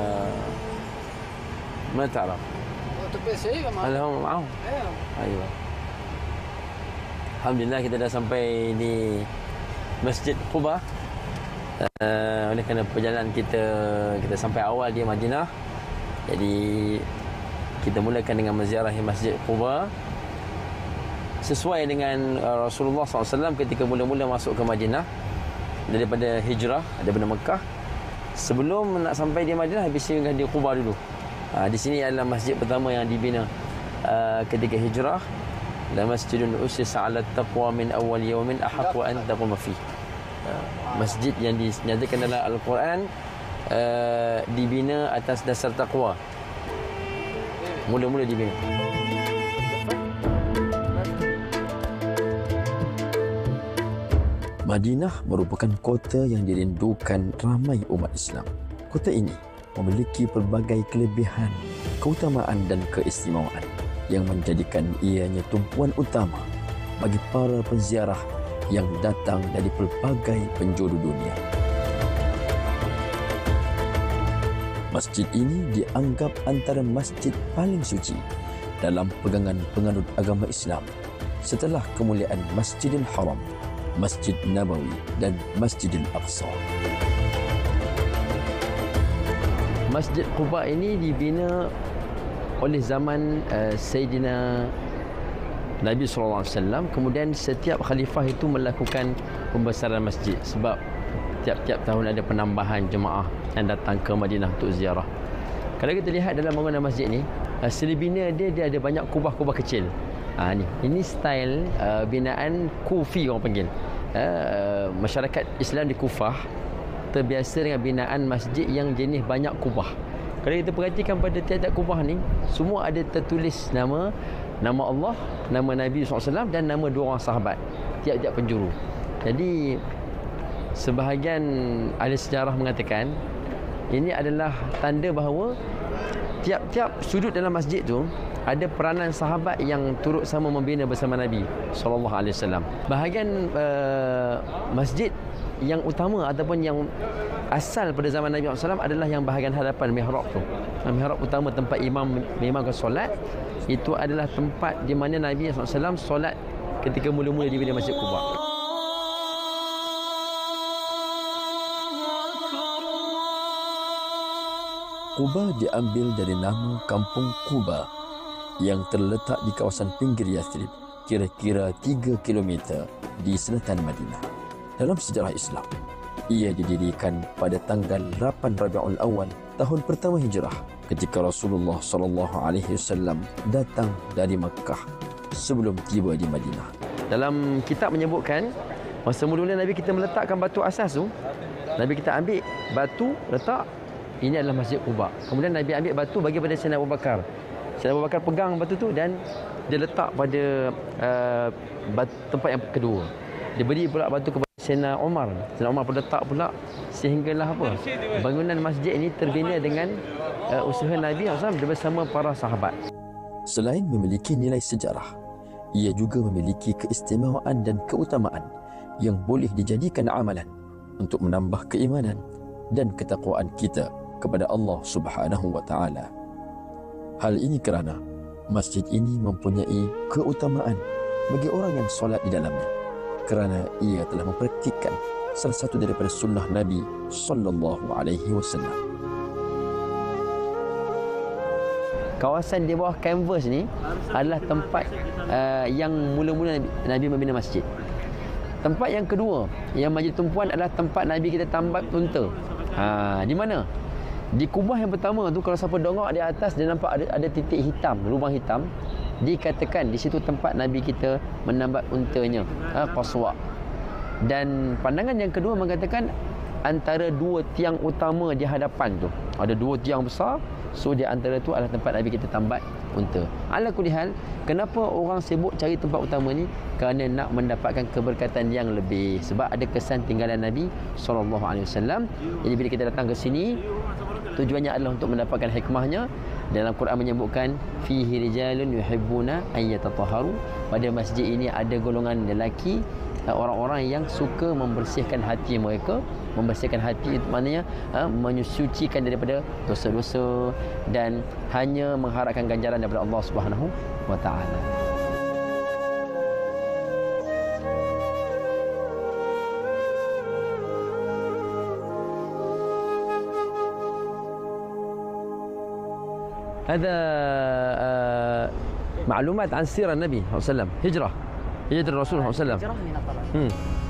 ما تعرف؟
الأتوبيس أيوة معهم.
هل هم معهم؟
أيوة.
أيوة. Alhamdulillah kita dah sampai di Masjid Quba. Uh, oleh kerana perjalanan kita kita sampai awal di Madinah. Jadi kita mulakan dengan menziarahi Masjid Quba. sesuai dengan uh, Rasulullah sallallahu alaihi wasallam ketika mula-mula masuk ke Madinah daripada hijrah daripada Mekah. Sebelum nak sampai di Madinah, habis singgah di Quba dulu. Uh, di sini adalah masjid pertama yang dibina uh, ketika hijrah. Dan masjidun usisa ala taqwa min awal yawmin ahaqqu an taquma fi. Uh, masjid yang dinyatakan dalam Al-Quran uh, dibina atas dasar taqwa. Mula-mula dibina. Madinah merupakan kota yang dirindukan ramai umat Islam. Kota ini memiliki pelbagai kelebihan, keutamaan dan keistimewaan yang menjadikan ianya tumpuan utama bagi para penziarah yang datang dari pelbagai penjuru dunia. Masjid ini dianggap antara masjid paling suci dalam pegangan penganut agama Islam setelah kemuliaan Masjidil Haram, Masjid Nabawi dan Masjidil Aqsa. Masjid Quba ini dibina oleh zaman uh, Sayyidina Nabi sallallahu alaihi wasallam. Kemudian setiap khalifah itu melakukan pembesaran masjid sebab tiap-tiap tahun ada penambahan jemaah yang datang ke Madinah untuk ziarah. Kalau kita lihat dalam bangunan masjid ni, uh, selebihnya dia dia ada banyak kubah-kubah kecil. Ha, ni ini style uh, binaan Kufi orang panggil. Uh, masyarakat Islam di Kufah terbiasa dengan binaan masjid yang jenis banyak kubah. Kalau kita perhatikan pada tiap-tiap kubah ni, semua ada tertulis nama nama Allah, nama Nabi sallallahu alaihi wasallam dan nama dua orang sahabat tiap-tiap penjuru. Jadi sebahagian ahli sejarah mengatakan ini adalah tanda bahawa tiap-tiap sudut dalam masjid tu ada peranan sahabat yang turut sama membina bersama Nabi sallallahu alaihi wasallam. Bahagian uh, masjid yang utama ataupun yang asal pada zaman Nabi sallallahu alaihi wasallam adalah yang bahagian hadapan mihrab tu. Mihrab utama tempat imam memang solat, itu adalah tempat di mana Nabi sallallahu alaihi wasallam solat ketika mula-mula dibina Masjid Quba. Quba diambil dari nama kampung Quba yang terletak di kawasan pinggir Yathrib, kira-kira tiga kilometer di selatan Madinah. Dalam sejarah Islam, ia didirikan pada tanggal lapan Rabiul Awal tahun pertama Hijrah ketika Rasulullah sallallahu alaihi wasallam datang dari Makkah sebelum tiba di Madinah. Dalam kitab menyebutkan masa mula-mula Nabi kita meletakkan batu asas tu, Nabi kita ambil batu letak, ini adalah Masjid Quba. Kemudian Nabi ambil batu bagi pada Sayyidina Abu Bakar. Sayyidina Abu Bakar pegang batu tu dan dia letak pada uh, batu, tempat yang kedua. Dia beri pula batu kepada Sayyidina Umar. Sayyidina Umar pun letak pula sehinggalah apa? Bangunan masjid ini terbina dengan uh, usaha Nabi sallallahu alaihi wasallam bersama para sahabat. Selain memiliki nilai sejarah, ia juga memiliki keistimewaan dan keutamaan yang boleh dijadikan amalan untuk menambah keimanan dan ketakwaan kita kepada Allah Subhanahu wa taala. Hal ini kerana masjid ini mempunyai keutamaan bagi orang yang solat di dalamnya, kerana ia telah mempraktikkan salah satu daripada sunnah Nabi sallallahu alaihi wasallam. Kawasan di bawah kanvas ni adalah tempat uh, yang mula-mula Nabi, Nabi membina masjid. Tempat yang kedua yang menjadi tumpuan adalah tempat Nabi kita tambat unta. Ha, di mana? Di kubah yang pertama tu, kalau siapa dongok di atas dia nampak ada, ada titik hitam, lubang hitam. Dikatakan di situ tempat Nabi kita menambat untanya, ha, Qaswa. Dan pandangan yang kedua mengatakan antara dua tiang utama di hadapan tu, ada dua tiang besar, so di antara tu adalah tempat Nabi kita tambat unta. Ala kulli hal, kenapa orang sibuk cari tempat utama ni? Kerana nak mendapatkan keberkatan yang lebih, sebab ada kesan tinggalan Nabi sallallahu alaihi wasallam. Jadi bila kita datang ke sini, tujuannya adalah untuk mendapatkan hikmahnya. Dalam Quran menyebutkan fihi rijalun yuhibbuna an yatatahharu, pada masjid ini ada golongan lelaki, orang-orang yang suka membersihkan hati mereka. Membersihkan hati itu maknanya ha, menyucikan daripada dosa-dosa dan hanya mengharapkan ganjaran daripada Allah Subhanahu wa taala. هذا معلومات عن سيرة النبي صلى الله عليه وسلم. هجرة هجرة الرسول صلى الله عليه وسلم.
هجرة من الطلب.
امم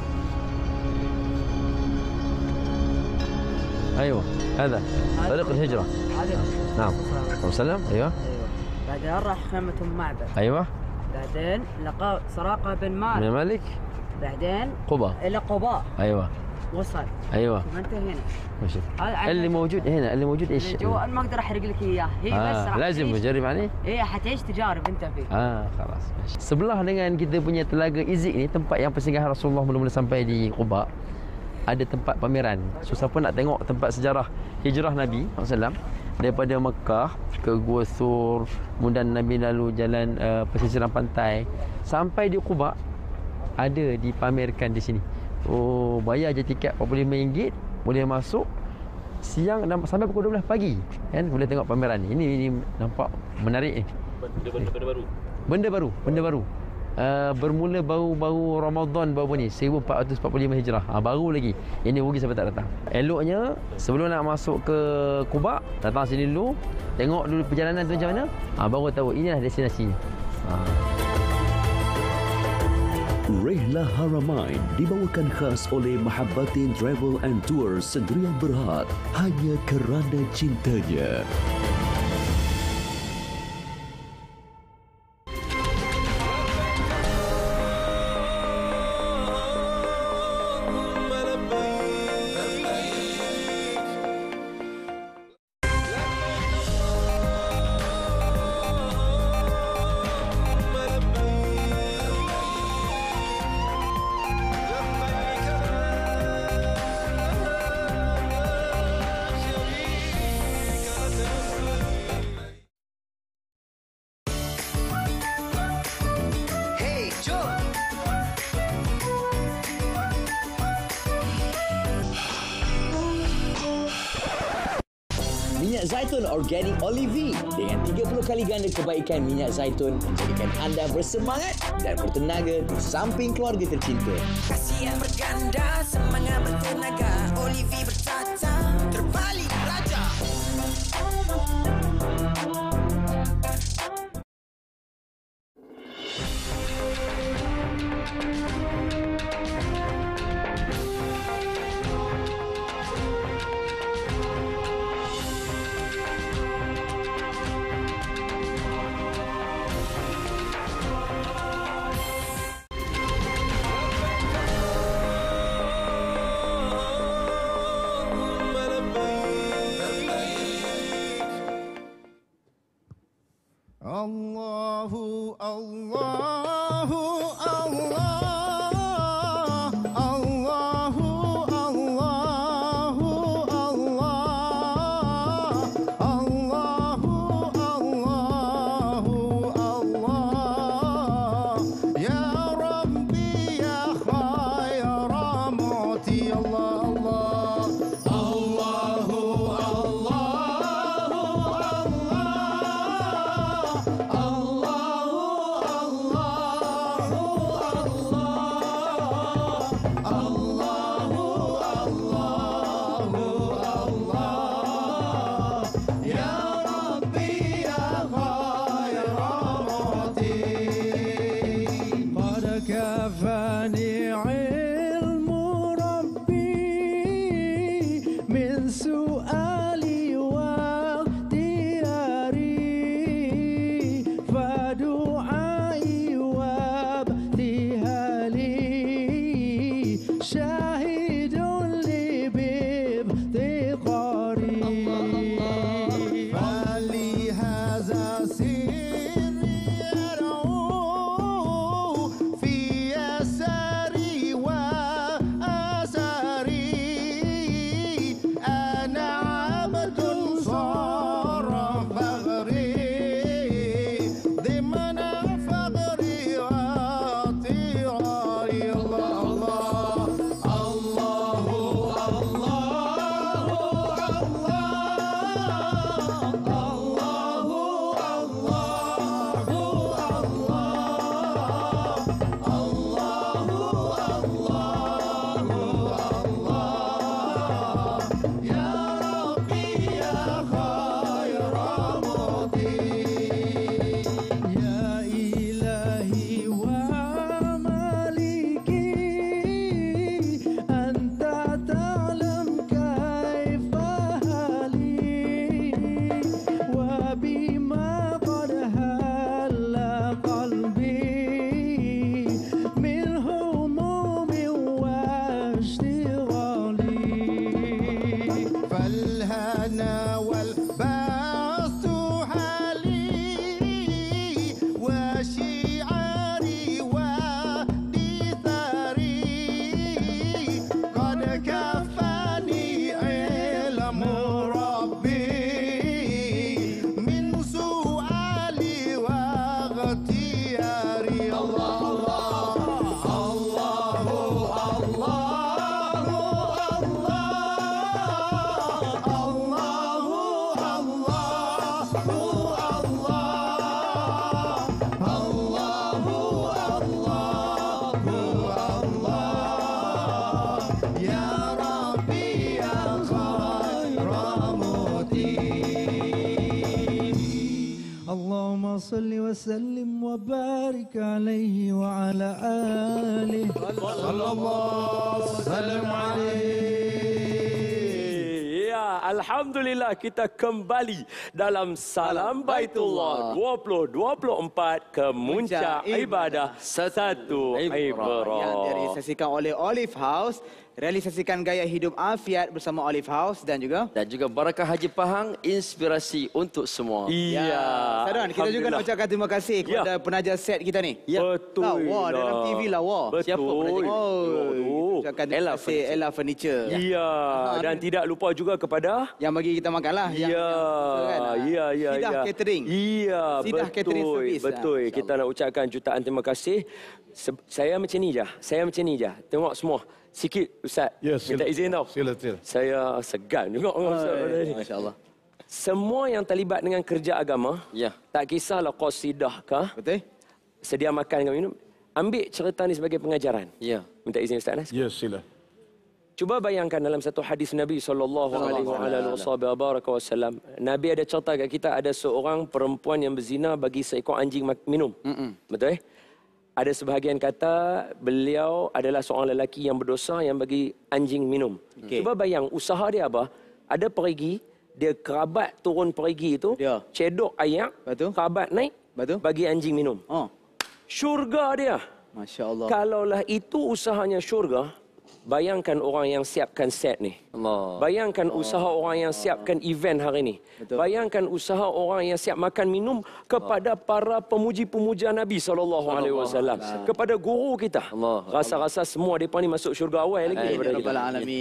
ايوه هذا طريق الهجرة.
هذا
نعم. صلى الله عليه وسلم. ايوه.
ايوه. بعدين راح خيمة ام معبد.
ايوه.
بعدين لقى سراقة بن مالك.
بن مالك.
بعدين
قباء.
الى قباء.
ايوه.
وصل.
ايوه.
ثم انت هنا.
ماشي. اللي موجود هنا اللي موجود ايش؟
جو انا ما اقدر احرق لك اياه، هي
آه.
بس راح
لازم نجرب يعني؟
ايه حتعيش تجارب انت فيه.
Ah, خلاص ماشي. Sebelah dengan kita punya Telaga Izik ni, tempat yang persinggahan Rasulullah mula-mula sampai di Quba, ada tempat pameran. So siapa nak tengok tempat sejarah hijrah Nabi sallallahu alaihi wasallam daripada Mekah ke Gua Thur, kemudian Nabi lalu jalan uh, pesisiran pantai sampai di Quba, ada dipamerkan di sini. Oh, bayar je tiket empat puluh lima ringgit, boleh masuk siang sampai pukul dua belas pagi. Kan boleh tengok pameran ni. Ini, ini nampak menarik ni. Benda, benda, benda baru. Benda baru, benda baru. Uh, bermula baru-baru Ramadan baru ni seribu empat ratus empat puluh lima Hijrah. Ha, baru lagi. Ini rugi siapa tak datang. Eloknya sebelum nak masuk ke Quba, datang sini dulu, tengok dulu perjalanan tu macam mana. Ha, baru tahu inilah destinasinya. Ha.
Rihlah Haramain dibawakan khas oleh Mahabbatin Travel and Tour Sendirian Berhad hanya kerana cintanya.
Minyak zaitun organik Olive dengan tiga puluh kali ganda kebaikan minyak zaitun menjadikan anda bersemangat dan bertenaga di samping keluarga tercinta.
Kasih yang berganda, semangat bertenaga. Olive bertata, terbalik raja.
Allahu Allahu Allah Allahu Allahu Allah Allahu Allahu Allah Ya Rabbi ya khayra mu'ti Allah Allah Allahu كفاني علم ربي من سؤالي واختياري فدعائي وابتهالي شاهد لي بافتقاري فلهذا سري أدعو في يساري صل وسلم وبارك عليه وعلى آله صلى الله وسلم عليه.
Ya, alhamdulillah kita kembali dalam Salam Baitullah dua ribu dua puluh empat Kemuncak Ibadah Satu Ibrah
yang direalisasikan oleh Olive House. Realisasikan gaya hidup afiat bersama Olive House dan juga
dan juga Barakah Haji Pahang, inspirasi untuk semua.
Iya.
Ya. Sadan, kita juga nak ucapkan terima kasih kepada ya. penaja set kita ni.
Ya. Betul.
Lawa dalam T V lawa.
Betul.
Siapa penaja?
Oh, ucapkan terima
Ella
kasih
Furniture.
Ella Furniture.
Ya. Dan tidak lupa juga kepada
yang bagi kita makan lah.
Ya.
Yang, yang, kan?
Ya, ya,
Sidah
ya.
Catering.
Iya,
Sidah
betul.
Catering Service.
Betul.
Ha,
kita nak ucapkan jutaan terima kasih. Se- saya macam ni je. Saya macam ni je. Tengok semua. Sikit Ustaz.
Ya,
minta izin tau.
Sila, sila.
Saya segan juga. Oh,
Masya-Allah.
Semua yang terlibat dengan kerja agama,
ya.
tak kisahlah qasidah kah,
betul?
Sedia makan dengan minum, ambil cerita ni sebagai pengajaran.
Ya.
Minta izin Ustaz.
Ya, sila.
Cuba bayangkan dalam satu hadis Nabi sallallahu alaihi wasallam, Nabi ada cerita kat kita ada seorang perempuan yang berzina bagi seekor anjing minum. Mm-mm. Betul eh? Ada sebahagian kata beliau adalah seorang lelaki yang berdosa yang bagi anjing minum. Okay. Cuba bayang usaha dia apa? Ada perigi, dia kerabat turun perigi itu, dia cedok ayak, betul? Kerabat naik, betul? Bagi anjing minum. Oh. Syurga dia.
Masya-Allah.
Kalaulah itu usahanya syurga, bayangkan orang yang siapkan set ni. Allah. Bayangkan Allah. Usaha orang yang siapkan event hari ni. Betul. Bayangkan usaha orang yang siap makan minum kepada para pemuji-pemuja Nabi sallallahu alaihi wasallam, kepada guru kita. Allah. Rasa-rasa semua depa ni masuk syurga awal lagi daripada kita.
Alamin.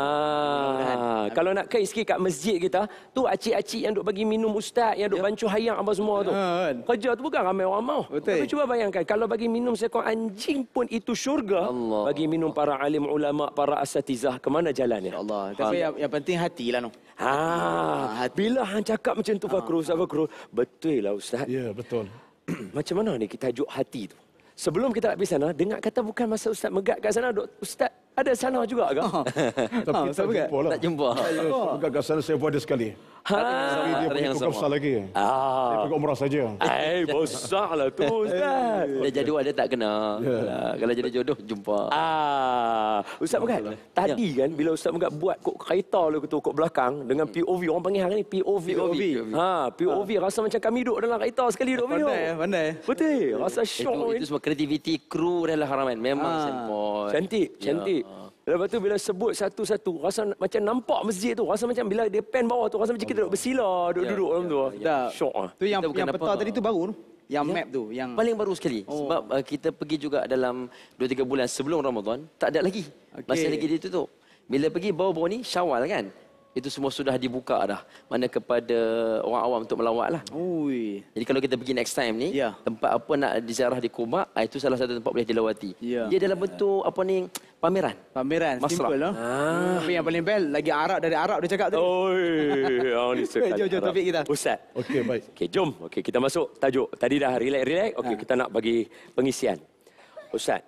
Ha, kalau nak kai sikit kat masjid kita, tu acik-acik yang duk bagi minum ustaz, yang duk ya. bancuh hayak apa semua tu. Ya. Kerja tu bukan ramai orang mau. Betul. Tapi cuba bayangkan kalau bagi minum seekor anjing pun itu syurga, Allah. Bagi minum para alim ulama, para asatizah, ke mana jalannya? Allah.
Tapi yang, yang penting hati lah. No.
Ha, hati. Bila hang cakap macam tu, Fakru, Ustaz Fakru, betul lah Ustaz.
Ya, betul.
Macam mana ni kita tajuk hati tu? Sebelum kita nak pergi sana, dengar kata bukan masa Ustaz megat kat sana, Ustaz ada sana juga ke?
Tapi tak jumpa lah.
Tak jumpa.
Megat kat sana saya pun ada sekali.
Ha,
tapi dia punya tukar besar lagi.
Ah.
Saya pergi umrah saja.
Eh, besar lah tu Ustaz.
Dia jadual dia tak kena. Yeah. Kalau jadi jodoh, jumpa.
Ah, Ustaz Megat, tadi ya. kan bila Ustaz Megat buat kok kereta lu tu kok belakang dengan P O V, orang panggil hari ni P O V.
P O V.
Ha, P O V ha. Rasa macam kami duduk dalam kereta sekali duduk video.
Pandai, pandai.
Betul, rasa syok.
Itu, itu semua kreativiti kru dalam Haramain. Memang
ah.
sempoi.
Cantik, cantik. Ya. Lepas tu bila sebut satu-satu, rasa macam nampak masjid tu. Rasa macam bila dia pen bawah tu, rasa macam kita duduk bersila, duduk-duduk dalam ya, tu.
Ya.
Syok lah.
Tu yang, yang peta tadi tu baru tu. Yang
ya.
map tu. Yang
paling baru sekali. Oh. Sebab uh, kita pergi juga dalam dua tiga bulan sebelum Ramadan, tak ada lagi. Okay. Masih lagi ditutup. Bila pergi baru-baru ni, Syawal kan? Itu semua sudah dibuka dah. Mana kepada orang awam untuk melawat lah. Ui. Jadi kalau kita pergi next time ni, ya. tempat apa nak diziarah di Kuba, itu salah satu tempat boleh dilawati. Ya. Dia dalam bentuk apa ni, pameran.
Pameran, simple lah.
Ah.
Tapi yang paling best, lagi Arab dari Arab dia cakap tadi.
Oi, oh, ni sekali.
Jom, jom topik kita.
Ustaz.
Okey, baik.
Okey, jom. Okey, kita masuk tajuk. Tadi dah relax-relax. Okey, ha. kita nak bagi pengisian. Ustaz,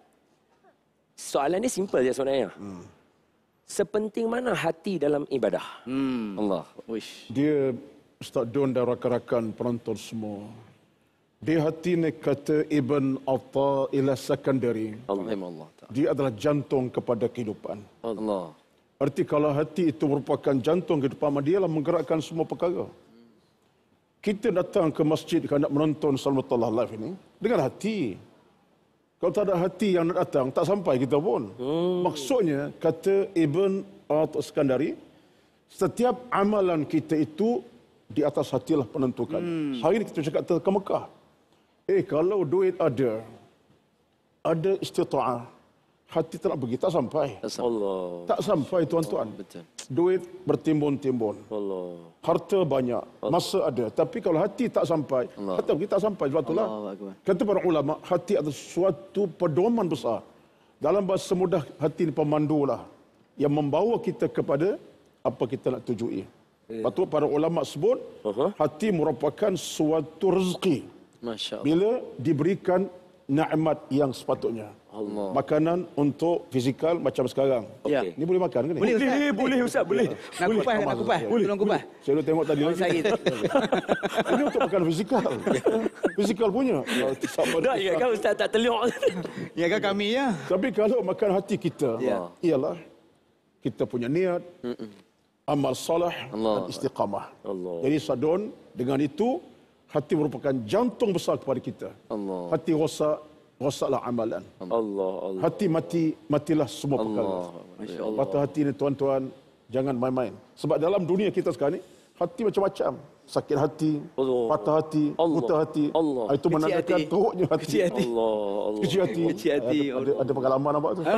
soalan ni simple je sebenarnya. Hmm. Sepenting mana hati dalam ibadah?
Hmm.
Allah.
Wish.
Dia Ustaz Don dan rakan-rakan penonton semua. Di hati ni kata Ibn Athaillah Sakandari.
Allah.
Dia adalah jantung kepada kehidupan.
Allah.
Arti kalau hati itu merupakan jantung kehidupan, dia lah menggerakkan semua perkara. Kita datang ke masjid kalau nak menonton Salamatullah live ini dengan hati. Kalau tak ada hati yang nak datang, tak sampai kita pun. Hmm. Maksudnya, kata Ibn Athaillah Sakandari, setiap amalan kita itu di atas hatilah penentukan. Hmm. Hari ini kita cakap ke Mekah. Eh, kalau duit ada, ada istita'ah, hati tak nak pergi, tak sampai.
Allah.
Tak sampai, tuan-tuan.
Betul.
Duit bertimbun-timbun.
Allah.
Harta banyak, masa ada. Tapi kalau hati tak sampai, Allah. Hati kita tak sampai. Sebab itulah, kata para ulama, hati adalah suatu pedoman besar. Dalam bahasa mudah, hati ini pemandu lah. Yang membawa kita kepada apa kita nak tujui. Yeah. Lepas tu para ulama sebut, uh-huh. hati merupakan suatu rezeki.
Masya Allah.
Bila diberikan nikmat yang sepatutnya.
Allah.
Makanan untuk fizikal macam sekarang.
Ya.
Ni boleh makan ke ni?
Boleh, Ustaz.
Boleh, boleh Ustaz, boleh.
Nak kupas, nak kupas.
Boleh.
Tolong kupas.
Saya dah tengok tadi lagi.
Saya.
Ini untuk makan fizikal. Fizikal punya.
Dah ingatkan Ustaz tak teliok.
Ingatkan kami ya.
Tapi kalau makan hati kita,
Ya.
ialah kita punya niat, amal soleh
Allah.
dan istiqamah.
Allah.
Jadi sadon dengan itu hati merupakan jantung besar kepada kita.
Allah.
Hati rosak, rosaklah amalan.
Allah, Allah.
Hati mati, matilah semua perkara.
Masya-Allah.
Patah hati ni tuan-tuan, jangan main-main. Sebab dalam dunia kita sekarang ni, hati macam-macam. Sakit hati,
Allah.
patah hati,
Allah.
buta hati.
Allah.
Itu menandakan
hati.
teruknya hati.
Kecil hati.
Allah, Allah.
Kecil hati.
Kecil hati.
Ada, ada, ada pengalaman nampak tu.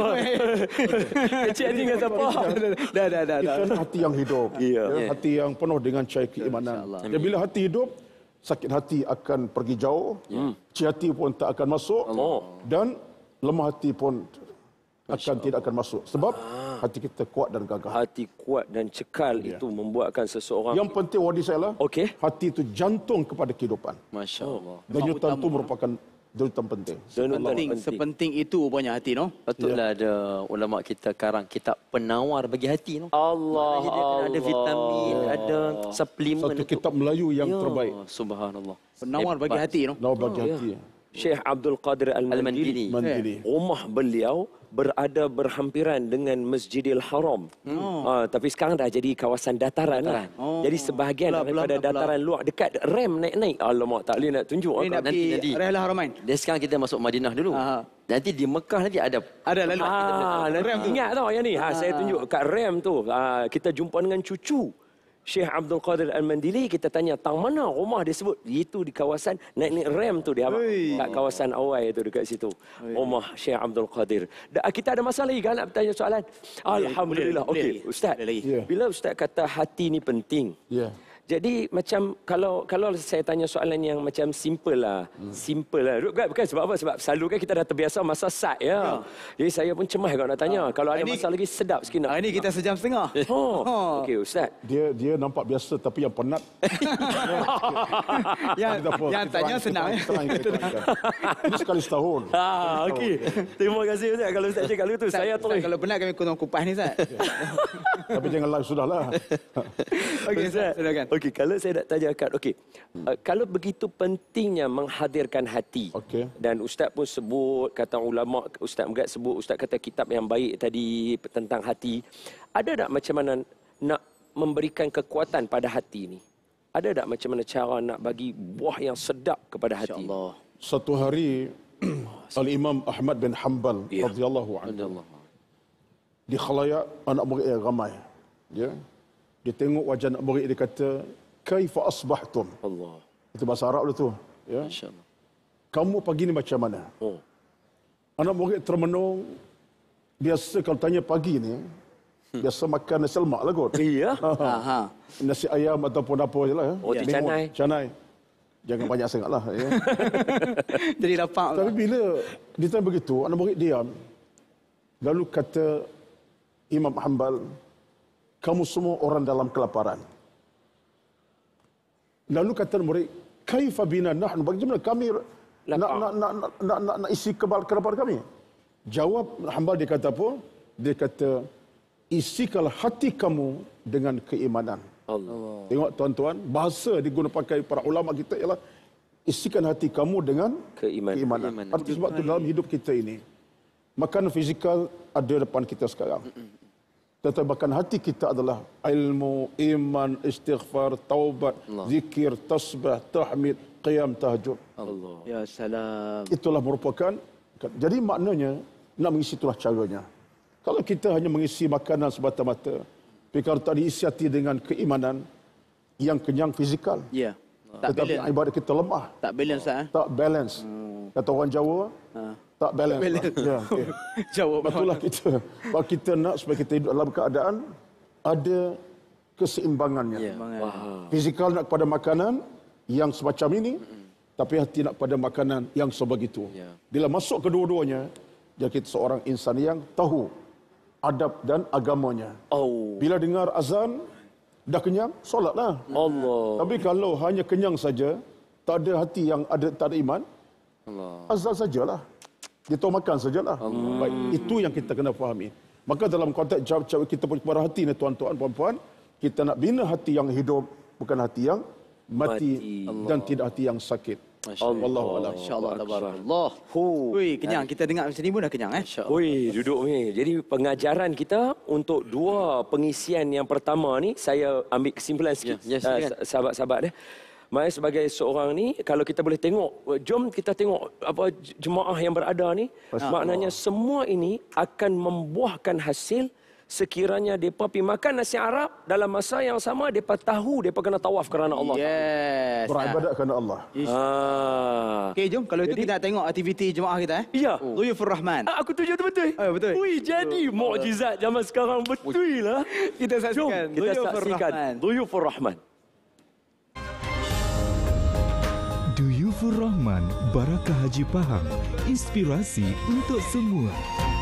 Kecil hati dengan siapa?
Dah, dah, dah.
Kita nak hati yang hidup.
Ya.
Ya, hati yang penuh dengan cahaya keimanan. Dan bila hati hidup, sakit hati akan pergi jauh. Kecil hati pun tak akan masuk.
Allah.
Dan lemah hati pun akan tidak akan masuk. Sebab hati kita kuat dan gagah.
Hati kuat dan cekal
Ya.
itu membuatkan seseorang.
Yang penting wadi saya lah,
Okey.
hati itu jantung kepada kehidupan.
Masya Allah.
Denyutan itu merupakan denyutan penting.
Denyutan
Penting, sepenting itu rupanya hati, no?
Patutlah ada ulama kita karang kitab penawar bagi hati, no.
Allah,
Dia kena ada vitamin, ada suplemen.
Satu
untuk-
kitab Melayu yang
Ya,
terbaik.
Subhanallah.
Penawar bagi
Hebat.
hati, no?
Nawar bagi hati.
Syekh Abdul Qadir
Al-Mandili.
Al-Mandili.
Mandiri.
Rumah beliau berada berhampiran dengan Masjidil Haram. Oh. Uh, tapi sekarang dah jadi kawasan dataran, dataran. lah. Oh. Jadi sebahagian
Belah,
daripada
belah,
dataran luar dekat rem naik-naik. Alamak, tak boleh nak tunjuk.
Ini nak
Nanti,
pergi
nanti.
Rihlah Haramain.
Dia sekarang kita masuk Madinah dulu.
Aha.
Nanti di Mekah nanti ada.
Ada lalu.
Ah, nanti
Rem tu.
ingat tau yang ni. Ha, saya tunjuk kat rem tu. Ha, kita jumpa dengan cucu Syekh Abdul Qadir Al-Mandili. Kita tanya, tang mana rumah dia sebut? Itu di kawasan naik-naik rem tu dia.
Ui.
Kat kawasan Awai tu dekat situ. Rumah Syekh Abdul Qadir. Da, kita ada masa lagi kan nak bertanya soalan? Alhamdulillah.
boleh,
Okey,
boleh.
Ustaz.
Boleh lagi.
Ya.
Bila Ustaz kata hati ni penting.
Ya.
Jadi macam kalau kalau saya tanya soalan yang macam simple lah. Hmm. Simple lah. Bukan, bukan sebab apa? Sebab selalu kan kita dah terbiasa masa sat ya. ya. Jadi saya pun cemas kalau nak tanya. Ha. Kalau ada
Ini-
masa lagi sedap sikit nak.
Hari ni kita sejam setengah.
Oh. Okey Ustaz.
Dia dia nampak biasa tapi yang penat.
yang
Kita apa,
yang
kita
tanya
terang-
senang.
kita terang- kita terangkan. Ini sekali setahun.
Ah, okey. Terima kasih Ustaz kalau Ustaz cakap gitu.
Ustaz,
Saya
Ustaz,
terus.
kalau benar kami kutong kupas ni, Ustaz.
Tapi jangan live sudahlah.
Okey, Ustaz, silakan.
Okey, kalau saya nak tanya Kak, okey. Uh, kalau begitu pentingnya menghadirkan hati.
Okey.
Dan Ustaz pun sebut, kata ulama, Ustaz Megat sebut, Ustaz kata kitab yang baik tadi tentang hati. Ada tak macam mana nak memberikan kekuatan pada hati ni? Ada tak macam mana cara nak bagi buah yang sedap kepada hati?
InsyaAllah.
Satu hari Al-Imam Ahmad bin Hanbal
Ya.
radhiyallahu anhu di khalayak anak murid yang ramai. Ya. Dia tengok wajah anak murid dia kata, "Kaifa asbahtum?"
Allah.
Itu bahasa Arab dia tu. Ya.
Masya-Allah.
Kamu pagi ni macam mana?
Oh.
Anak murid termenung. Biasa kalau tanya pagi ni, biasa makan nasi lemak lah kot.
Iya.
Aha.
Nasi ayam ataupun apa je lah. Ya.
Roti
Limun,
canai.
Canai. Jangan banyak sangat lah. Ya.
Jadi lapang.
Tapi bila ditanya begitu, anak murid diam. Lalu kata Imam Hanbal, kamu semua orang dalam kelaparan. Lalu kata anak murid, kaifa bina nahnu? Bagaimana kami nak, nak, nak, nak, nak, nak, nak isi kebal kelaparan kami? Jawab Hanbal, dia kata apa? Dia kata, isikanlah hati kamu dengan keimanan.
Allah.
Tengok tuan-tuan, bahasa diguna pakai para ulama kita ialah isikan hati kamu dengan
Keimanan.
keimanan.
Keimanan.
Arti sebab itu dalam hidup kita ini, makanan fizikal ada depan kita sekarang. Tetapi bahkan hati kita adalah ilmu, iman, istighfar, taubat,
Allah.
zikir, tasbih, tahmid, qiyam, tahajud.
Allah.
Ya salam.
Itulah merupakan, jadi maknanya nak mengisi itulah caranya. Kalau kita hanya mengisi makanan semata-mata, tapi kalau tak diisi hati dengan keimanan yang kenyang fizikal,
Ya. Tak
tetapi
balance.
ibadat kita lemah,
Tak balance, Ustaz. eh?
tak balance. Kata orang Jawa, tak balance.
balance.
Ya, okay.
Jawab.
Betullah kita. Kalau kita nak supaya kita hidup dalam keadaan ada keseimbangannya.
Ya.
Fizikal nak kepada makanan yang semacam ini, tapi hati nak pada makanan yang sebegitu.
Ya.
Bila masuk kedua-duanya, jadi kita seorang insan yang tahu adab dan agamanya.
Oh.
Bila dengar azan, dah kenyang, solatlah.
Allah.
Tapi kalau hanya kenyang saja, tak ada hati yang ada tak ada iman, Allah. Azal sajalah. Dia tahu makan sajalah. Baik, itu yang kita kena fahami. Maka dalam konteks jawab-jawab kita punya kepada hati ni tuan-tuan, puan-puan, kita nak bina hati yang hidup, bukan hati yang mati, mati. Dan tidak hati yang sakit. Masya-Allah.
Masya-Allah, tabarakallah. Hui, kenyang. Kita dengar macam ni pun dah kenyang eh.
Hui, duduk ni. Jadi pengajaran kita untuk dua pengisian yang pertama ni, saya ambil kesimpulan sikit. Ya, ya, uh, sahabat-sahabat dia. Mai sebagai seorang ni, kalau kita boleh tengok, jom kita tengok apa jemaah yang berada ni, maknanya semua ini akan membuahkan hasil sekiranya mereka pergi makan nasi Arab dalam masa yang sama mereka tahu mereka kena tawaf kerana Allah.
Yes.
Beribadat kerana Allah.
Ah. Okey, jom kalau itu jadi, kita tengok aktiviti jemaah kita eh.
Ya.
Dhuyufur Rahman.
Ah, aku tuju tu betul.
Oh, betul.
Ui, jadi mukjizat zaman sekarang betul lah.
Kita saksikan.
Jom, kita saksikan Dhuyufur Rahman.
Dhuyufur Rahman, Barakah Haji Pahang, inspirasi untuk semua.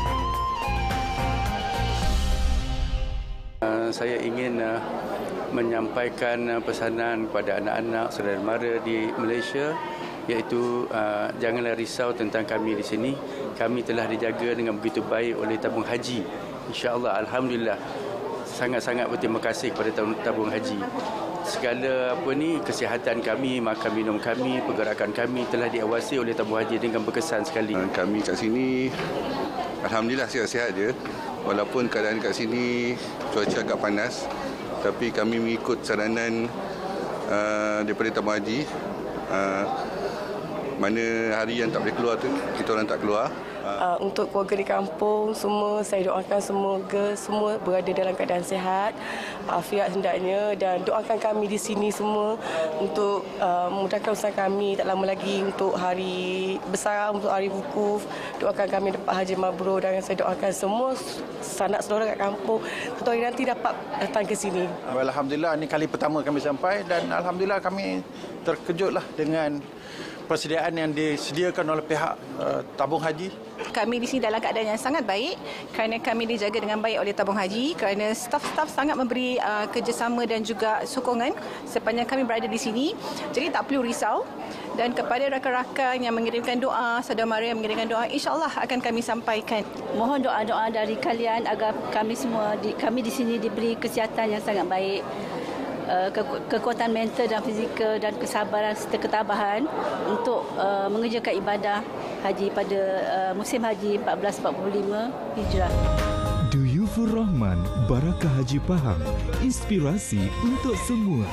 Uh, saya ingin uh, menyampaikan uh, pesanan kepada anak-anak saudara mara di Malaysia, iaitu uh, janganlah risau tentang kami di sini. Kami telah dijaga dengan begitu baik oleh tabung haji. InsyaAllah, alhamdulillah. Sangat-sangat berterima kasih kepada tabung haji. Segala apa ni, kesihatan kami, makan minum kami, pergerakan kami telah diawasi oleh tabung haji dengan berkesan sekali.
Kami kat sini alhamdulillah sihat-sihat je. Walaupun keadaan kat sini cuaca agak panas, tapi kami mengikut saranan uh, daripada tabung haji. Uh, mana hari yang tak boleh keluar tu, kita orang tak keluar.
Uh, untuk keluarga di kampung semua, saya doakan semoga semua berada dalam keadaan sihat, afiat hendaknya, dan doakan kami di sini semua untuk uh, memudahkan usaha kami tak lama lagi untuk hari besar, untuk hari wukuf. Doakan kami dapat haji mabrur, dan saya doakan semua sanak saudara kat kampung satu hari nanti dapat datang ke sini.
Alhamdulillah, ini kali pertama kami sampai dan alhamdulillah kami terkejutlah dengan persediaan yang disediakan oleh pihak uh, tabung haji.
Kami di sini dalam keadaan yang sangat baik kerana kami dijaga dengan baik oleh tabung haji, kerana staf-staf sangat memberi uh, kerjasama dan juga sokongan sepanjang kami berada di sini. Jadi tak perlu risau, dan kepada rakan-rakan yang mengirimkan doa, saudara mara yang mengirimkan doa, insya-Allah akan kami sampaikan.
Mohon doa-doa dari kalian agar kami semua di, kami di sini diberi kesihatan yang sangat baik. Ke, kekuatan mental dan fizikal dan kesabaran serta ketabahan untuk uh, mengerjakan ibadah haji pada uh, musim haji empat belas empat puluh lima Hijrah.
Dhuyufur Rahman, Barakah Haji Pahang, inspirasi untuk semua.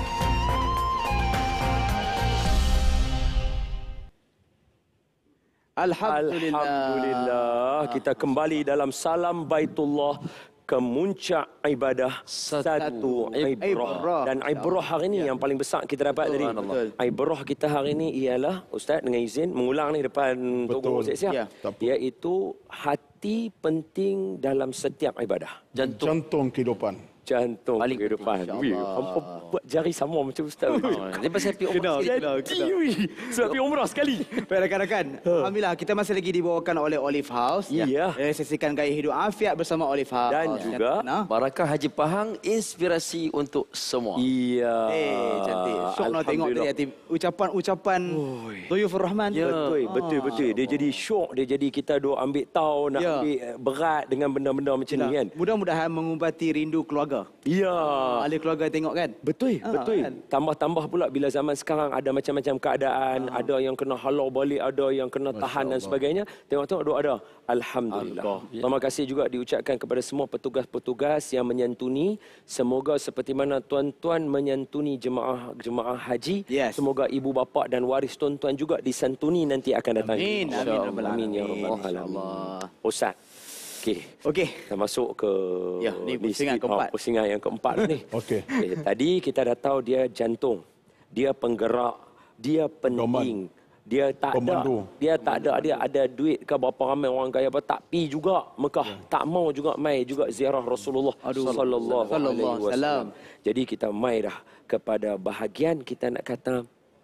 Alhamdulillah.
Alhamdulillah. Kita kembali dalam Salam Baitullah, kemuncak ibadah satu, satu ibrah. Dan ibrah hari ini ya. yang paling besar kita dapat dari ibrah kita hari ini ialah, Ustaz dengan izin mengulang ni depan tunggu siap-siap, ya. iaitu hati penting dalam setiap ibadah.
Jantung, jantung kehidupan.
Jantung kehidupan. Hampa buat jari sama macam Ustaz.
Dia pasal pergi umrah.
Jadi, sebab pergi umrah sekali.
Baik rakan-rakan, alhamdulillah kita masih lagi dibawakan oleh Olive House.
Ya.
Eh, sesikan gaya hidup afiat bersama Olive House.
Dan juga
Barakah Haji Pahang, inspirasi untuk semua.
Iya.
Eh, cantik. Syok nak tengok tadi ucapan-ucapan Dhuyufur Rahman.
Ya. Betul, betul, betul. Dia jadi syok, dia jadi kita duk ambil tahu, nak ya. ambil berat dengan benda-benda macam ni kan.
Mudah-mudahan mengubati rindu keluarga.
Ya.
Ahli keluarga tengok kan?
Betul, ha, betul. Kan? Tambah-tambah pula bila zaman sekarang ada macam-macam keadaan, ha. ada yang kena halau balik, ada yang kena Masya tahan Allah. dan sebagainya. Tengok-tengok duk ada. Alhamdulillah. Allah. Terima kasih juga diucapkan kepada semua petugas-petugas yang menyantuni. Semoga seperti mana tuan-tuan menyantuni jemaah-jemaah haji, yes. semoga ibu bapa dan waris tuan-tuan juga disantuni nanti akan datang.
Amin. Amin.
Amin. Ya Rabbal Alamin. Ustaz. Okey.
Okey.
Kita masuk ke
ya, ni pusingan keempat.
Oh, pusingan yang keempat ni.
Okey.
Okay, tadi kita dah tahu dia jantung, dia penggerak, dia penting, Doman. dia tak Pemandu. ada, dia tak ada, dia ada duit ke berapa ramai orang kaya apa tak pi juga Mekah, ya. tak mau juga mai juga ziarah Rasulullah sallallahu alaihi wasallam. Jadi kita mai dah kepada bahagian kita nak kata,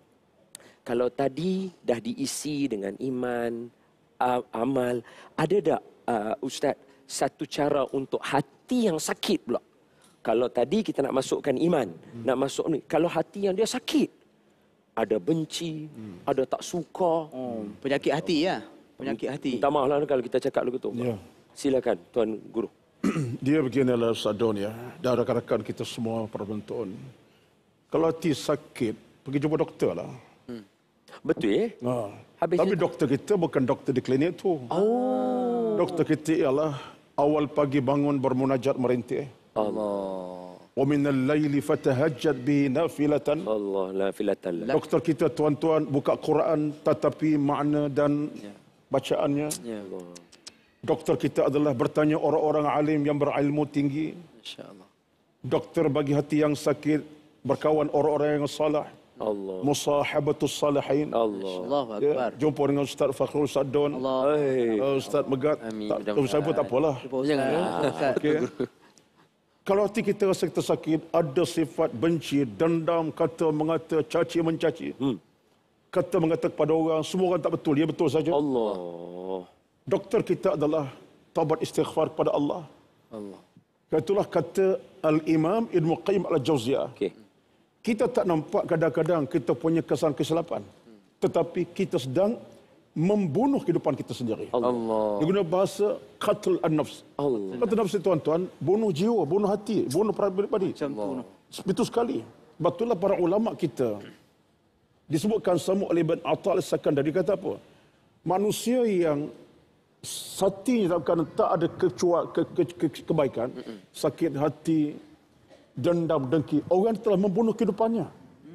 kalau tadi dah diisi dengan iman, amal, ada tak Uh, Ustaz, satu cara untuk hati yang sakit pula? Kalau tadi kita nak masukkan iman, hmm. nak masuk ni, kalau hati yang dia sakit, ada benci, hmm. ada tak suka.
Oh, penyakit hati ya. Penyakit hati.
Minta maaf lah kalau kita cakap begitu.
Ya.
Silakan Tuan Guru.
Dia beginilah Ustaz Don ya. Dan rakan-rakan kita semua para penonton. Kalau hati sakit, pergi jumpa doktor lah.
Hmm. Betul eh?
Ha.
Habis
Tapi
itu...
doktor kita bukan doktor di klinik tu.
Oh.
Doktor kita ialah awal pagi bangun bermunajat merintih.
Allah.
Wa minal laili fatahajjad bihi nafilatan.
Allah nafilatan.
Doktor kita tuan-tuan buka Quran tetapi makna dan ya. bacaannya. Ya Allah. Doktor kita adalah bertanya orang-orang alim yang berilmu tinggi.
Insya-Allah.
Doktor bagi hati yang sakit berkawan orang-orang yang saleh.
Allah.
Musahabatus salihin.
Allah.
Allahu akbar.
Ya, jumpa dengan Ustaz Fakhrul Ustaz Don.
Allah.
Uh, Ustaz Megat.
Amin.
Tak, saya pun tak apalah.
Jangan.
Okay. Kalau hati kita rasa kita sakit, ada sifat benci, dendam, kata mengata, caci mencaci. Hmm. Kata mengata kepada orang, semua orang tak betul, dia betul saja.
Allah.
Doktor kita adalah taubat istighfar kepada Allah.
Allah.
Itulah kata Al-Imam Ibn Qayyim Al-Jauziyah.
Okay.
Kita tak nampak kadang-kadang kita punya kesan kesilapan. Hmm. Tetapi kita sedang membunuh kehidupan kita sendiri.
Allah.
Dia guna bahasa qatl an-nafs.
Allah.
Qatl an-nafs tuan-tuan, bunuh jiwa, bunuh hati, bunuh pribadi. Betul sekali. Betullah para ulama kita disebutkan sama oleh Ibn Atha al-Sakandari kata apa? Manusia yang hatinya tak ada kecuali ke, ke, ke, kebaikan, Mm-mm. sakit hati, dendam, dengki, orang telah membunuh kehidupannya.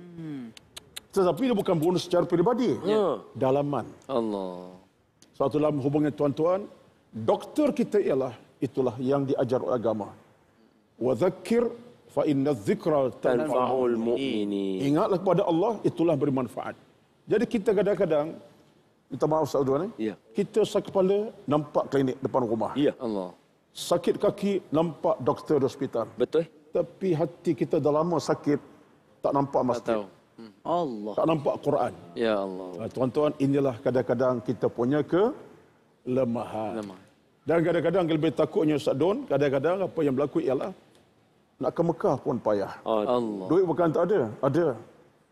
Tetapi dia bukan bunuh secara peribadi. Ya. Dalaman.
Allah.
Suatu dalam hubungan tuan-tuan, doktor kita ialah itulah yang diajar oleh agama. Wa dzakir fa inna dzikra tanfa'ul mu'minin. Ingatlah kepada Allah, itulah bermanfaat. Jadi kita kadang-kadang minta maaf saudara ni. Ya. Kita sakit kepala nampak klinik depan rumah.
Ya Allah.
Sakit kaki nampak doktor di hospital.
Betul.
Tapi hati kita dah lama sakit tak nampak masjid. Tak tahu.
Allah.
Tak nampak Quran.
Ya Allah.
Tuan-tuan, inilah kadang-kadang kita punya kelemahan. Lemah. Dan kadang-kadang lebih takutnya Ustaz Don, kadang-kadang apa yang berlaku ialah nak ke Mekah pun payah.
Allah.
Duit bukan tak ada, ada.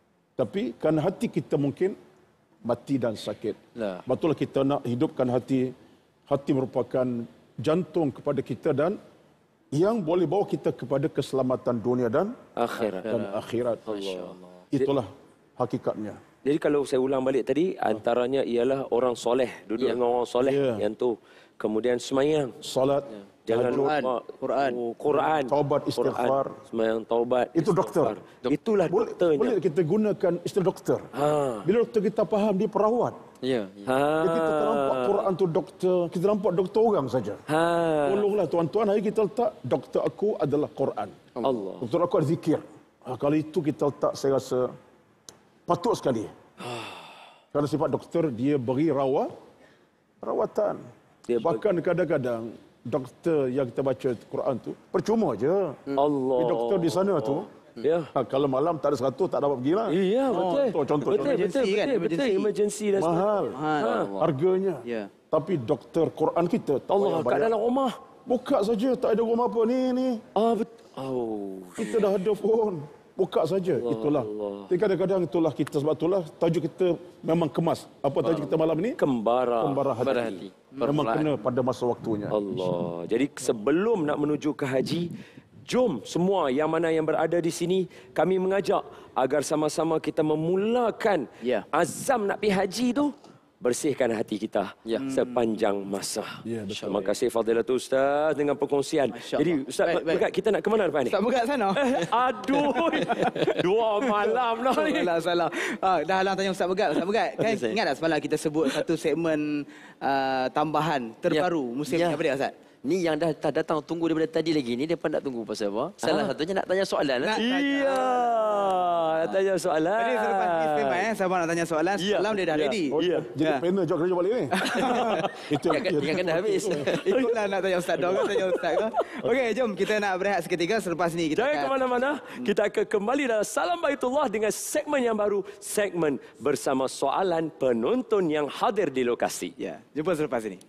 Tapi kerana hati kita mungkin mati dan sakit. Lah. Betul kita nak hidupkan hati. Hati merupakan jantung kepada kita dan yang boleh bawa kita kepada keselamatan dunia dan
akhirat.
Dan akhirat.
Allah.
Itulah hakikatnya.
Jadi kalau saya ulang balik tadi, antaranya ialah orang soleh, duduk ya. dengan orang soleh ya. yang tu. Kemudian semayang,
salat,
ya. jangan
Quran,
lupa
Quran,
oh, Quran,
taubat istighfar,
semayang taubat.
Itu doktor.
Dok- Itulah doktornya.
Boleh kita gunakan istilah doktor. Ha. Bila doktor kita faham dia perawat.
Ya.
Ha.
Jadi kita tak nampak Quran tu doktor, kita nampak doktor orang saja.
Ha.
Tolonglah tuan-tuan, hari kita letak doktor aku adalah Quran.
Allah.
Doktor aku ada zikir. Ha, kalau itu kita letak, saya rasa patut sekali. Kerana sifat doktor, dia beri rawat, rawatan. Dia bahkan kadang-kadang doktor yang kita baca Quran tu percuma je.
Allah.
Doktor di sana tu, ya. Ha, kalau malam tak ada seratus tak dapat pergi lah.
Iya, betul.
Oh, contoh,
betul,
contoh.
betul, betul,
kan?
betul, betul, emergency dan
mahal.
Mahal.
Ha, harganya.
Ya.
Tapi doktor Quran kita tak
Allah kat dalam rumah.
Buka saja, tak ada rumah apa ni ni.
Ah, betul. Oh.
Kita dah ada phone. Buka saja. Allah, itulah. Tapi kadang-kadang itulah kita, sebab itulah tajuk kita memang kemas. Apa tajuk kita malam ini?
Kembara.
Kembara hati.
Kembara hati.
Memang kena pada masa waktunya.
Allah. Jadi sebelum nak menuju ke haji, jom semua yang mana yang berada di sini, kami mengajak agar sama-sama kita memulakan
ya.
azam nak pergi haji tu. Bersihkan hati kita
ya.
sepanjang masa.
Ya,
Terima kasih Fadilatul Ustaz dengan perkongsian. Jadi Ustaz, baik, baik. kita nak ke mana depan ni?
Ustaz Megat sana.
Aduh. Dua malam dah ni.
Salah, salah. Ah, dah halang tanya Ustaz Megat. Ustaz Megat, kan ingat tak semalam kita sebut satu segmen uh, tambahan terbaru ya. musim
ya.
apa dia Ustaz?
Ni yang dah tak datang tunggu daripada tadi lagi ni, depa nak tunggu pasal apa? Salah ha. satunya nak tanya soalan.
Nak
iya. Nak tanya soalan.
Jadi selepas istimewa eh, sahabat nak tanya soalan,
ya.
semalam dia dah
ya.
ready.
Oh, ya. Jadi ya. panel jawab kerja balik ni.
Itu yang tinggal kena habis.
Itulah nak tanya Ustaz Dong, tanya Ustaz ke. Okey, jom kita nak berehat seketika, selepas ni kita
Jangan
akan...
ke mana-mana. Kita akan kembali dalam Salam Baitullah dengan segmen yang baru, segmen bersama soalan penonton yang hadir di lokasi.
Ya, jumpa selepas ini.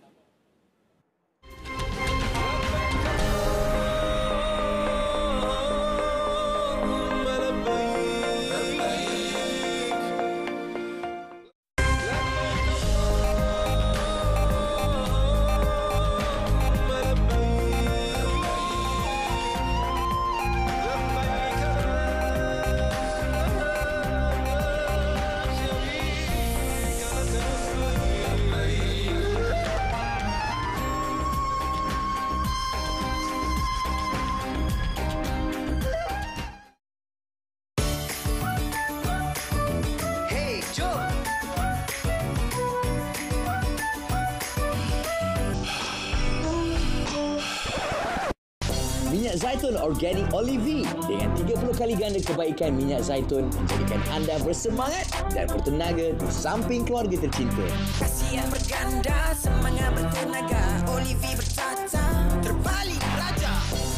minyak zaitun organik Olive dengan tiga puluh kali ganda kebaikan minyak zaitun menjadikan anda bersemangat dan bertenaga di samping keluarga tercinta.
Kasih yang berganda, semangat bertenaga. Olive bertata, terbalik raja.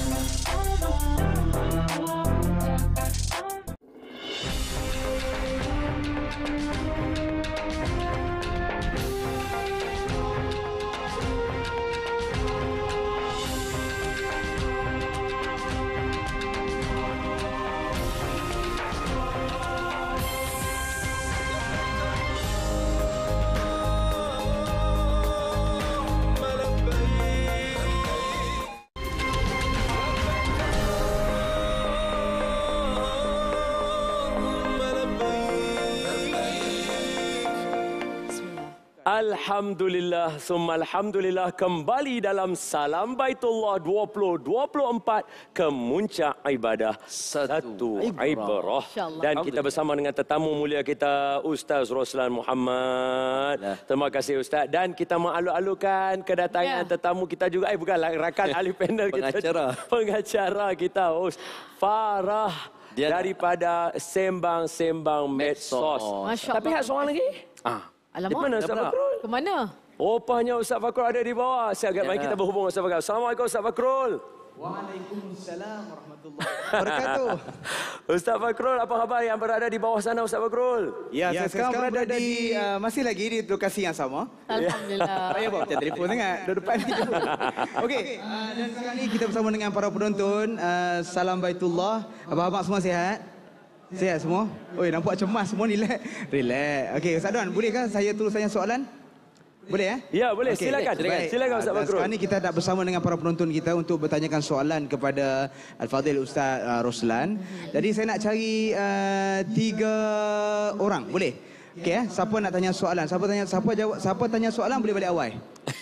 Alhamdulillah, summa alhamdulillah, kembali dalam Salam Baitullah dua ribu dua puluh empat, kemuncak ibadah satu ibrah. Dan kita bersama dengan tetamu mulia kita, Ustaz Roslan Muhammad. Terima kasih Ustaz. Dan kita mengalu-alukan kedatangan ya. tetamu kita juga, eh bukan rakan ahli panel kita. Pengacara. Pengacara kita, Ustaz Farah. Dia daripada Sembang-Sembang Medsos. Tapi hak seorang lagi? Ah.
Alamak,
di mana Ustaz Fakrul?
Ke mana?
Rupanya Ustaz Fakrul ada di bawah. Saya agak ya. Mari kita berhubung Ustaz Fakrul. Assalamualaikum Ustaz Fakrul.
Waalaikumsalam warahmatullahi wabarakatuh.
Ustaz Fakrul, apa khabar yang berada di bawah sana Ustaz Fakrul?
Ya, ya saya sekarang berada, berada di, di uh, masih lagi di lokasi yang sama.
Alhamdulillah.
Saya bawa macam telefon sangat di depan ni. Okey, uh, dan sekarang ni kita bersama dengan para penonton uh, Salam Baitullah. Abang-abang semua sihat? Sihat semua? Oi, nampak cemas semua ni. Relax. Relax. Okey, Ustaz Don, bolehkah saya tulis tanya soalan? Boleh ya?
Ya, boleh. Okay. Silakan. Baik. Silakan Ustaz Fakrul.
Sekarang ni kita nak bersama dengan para penonton kita untuk bertanyakan soalan kepada Al-Fadhil Ustaz uh, Roslan. Jadi saya nak cari uh, tiga orang. Boleh? Okey eh, siapa nak tanya soalan? Siapa tanya siapa jawab siapa tanya soalan boleh balik awal.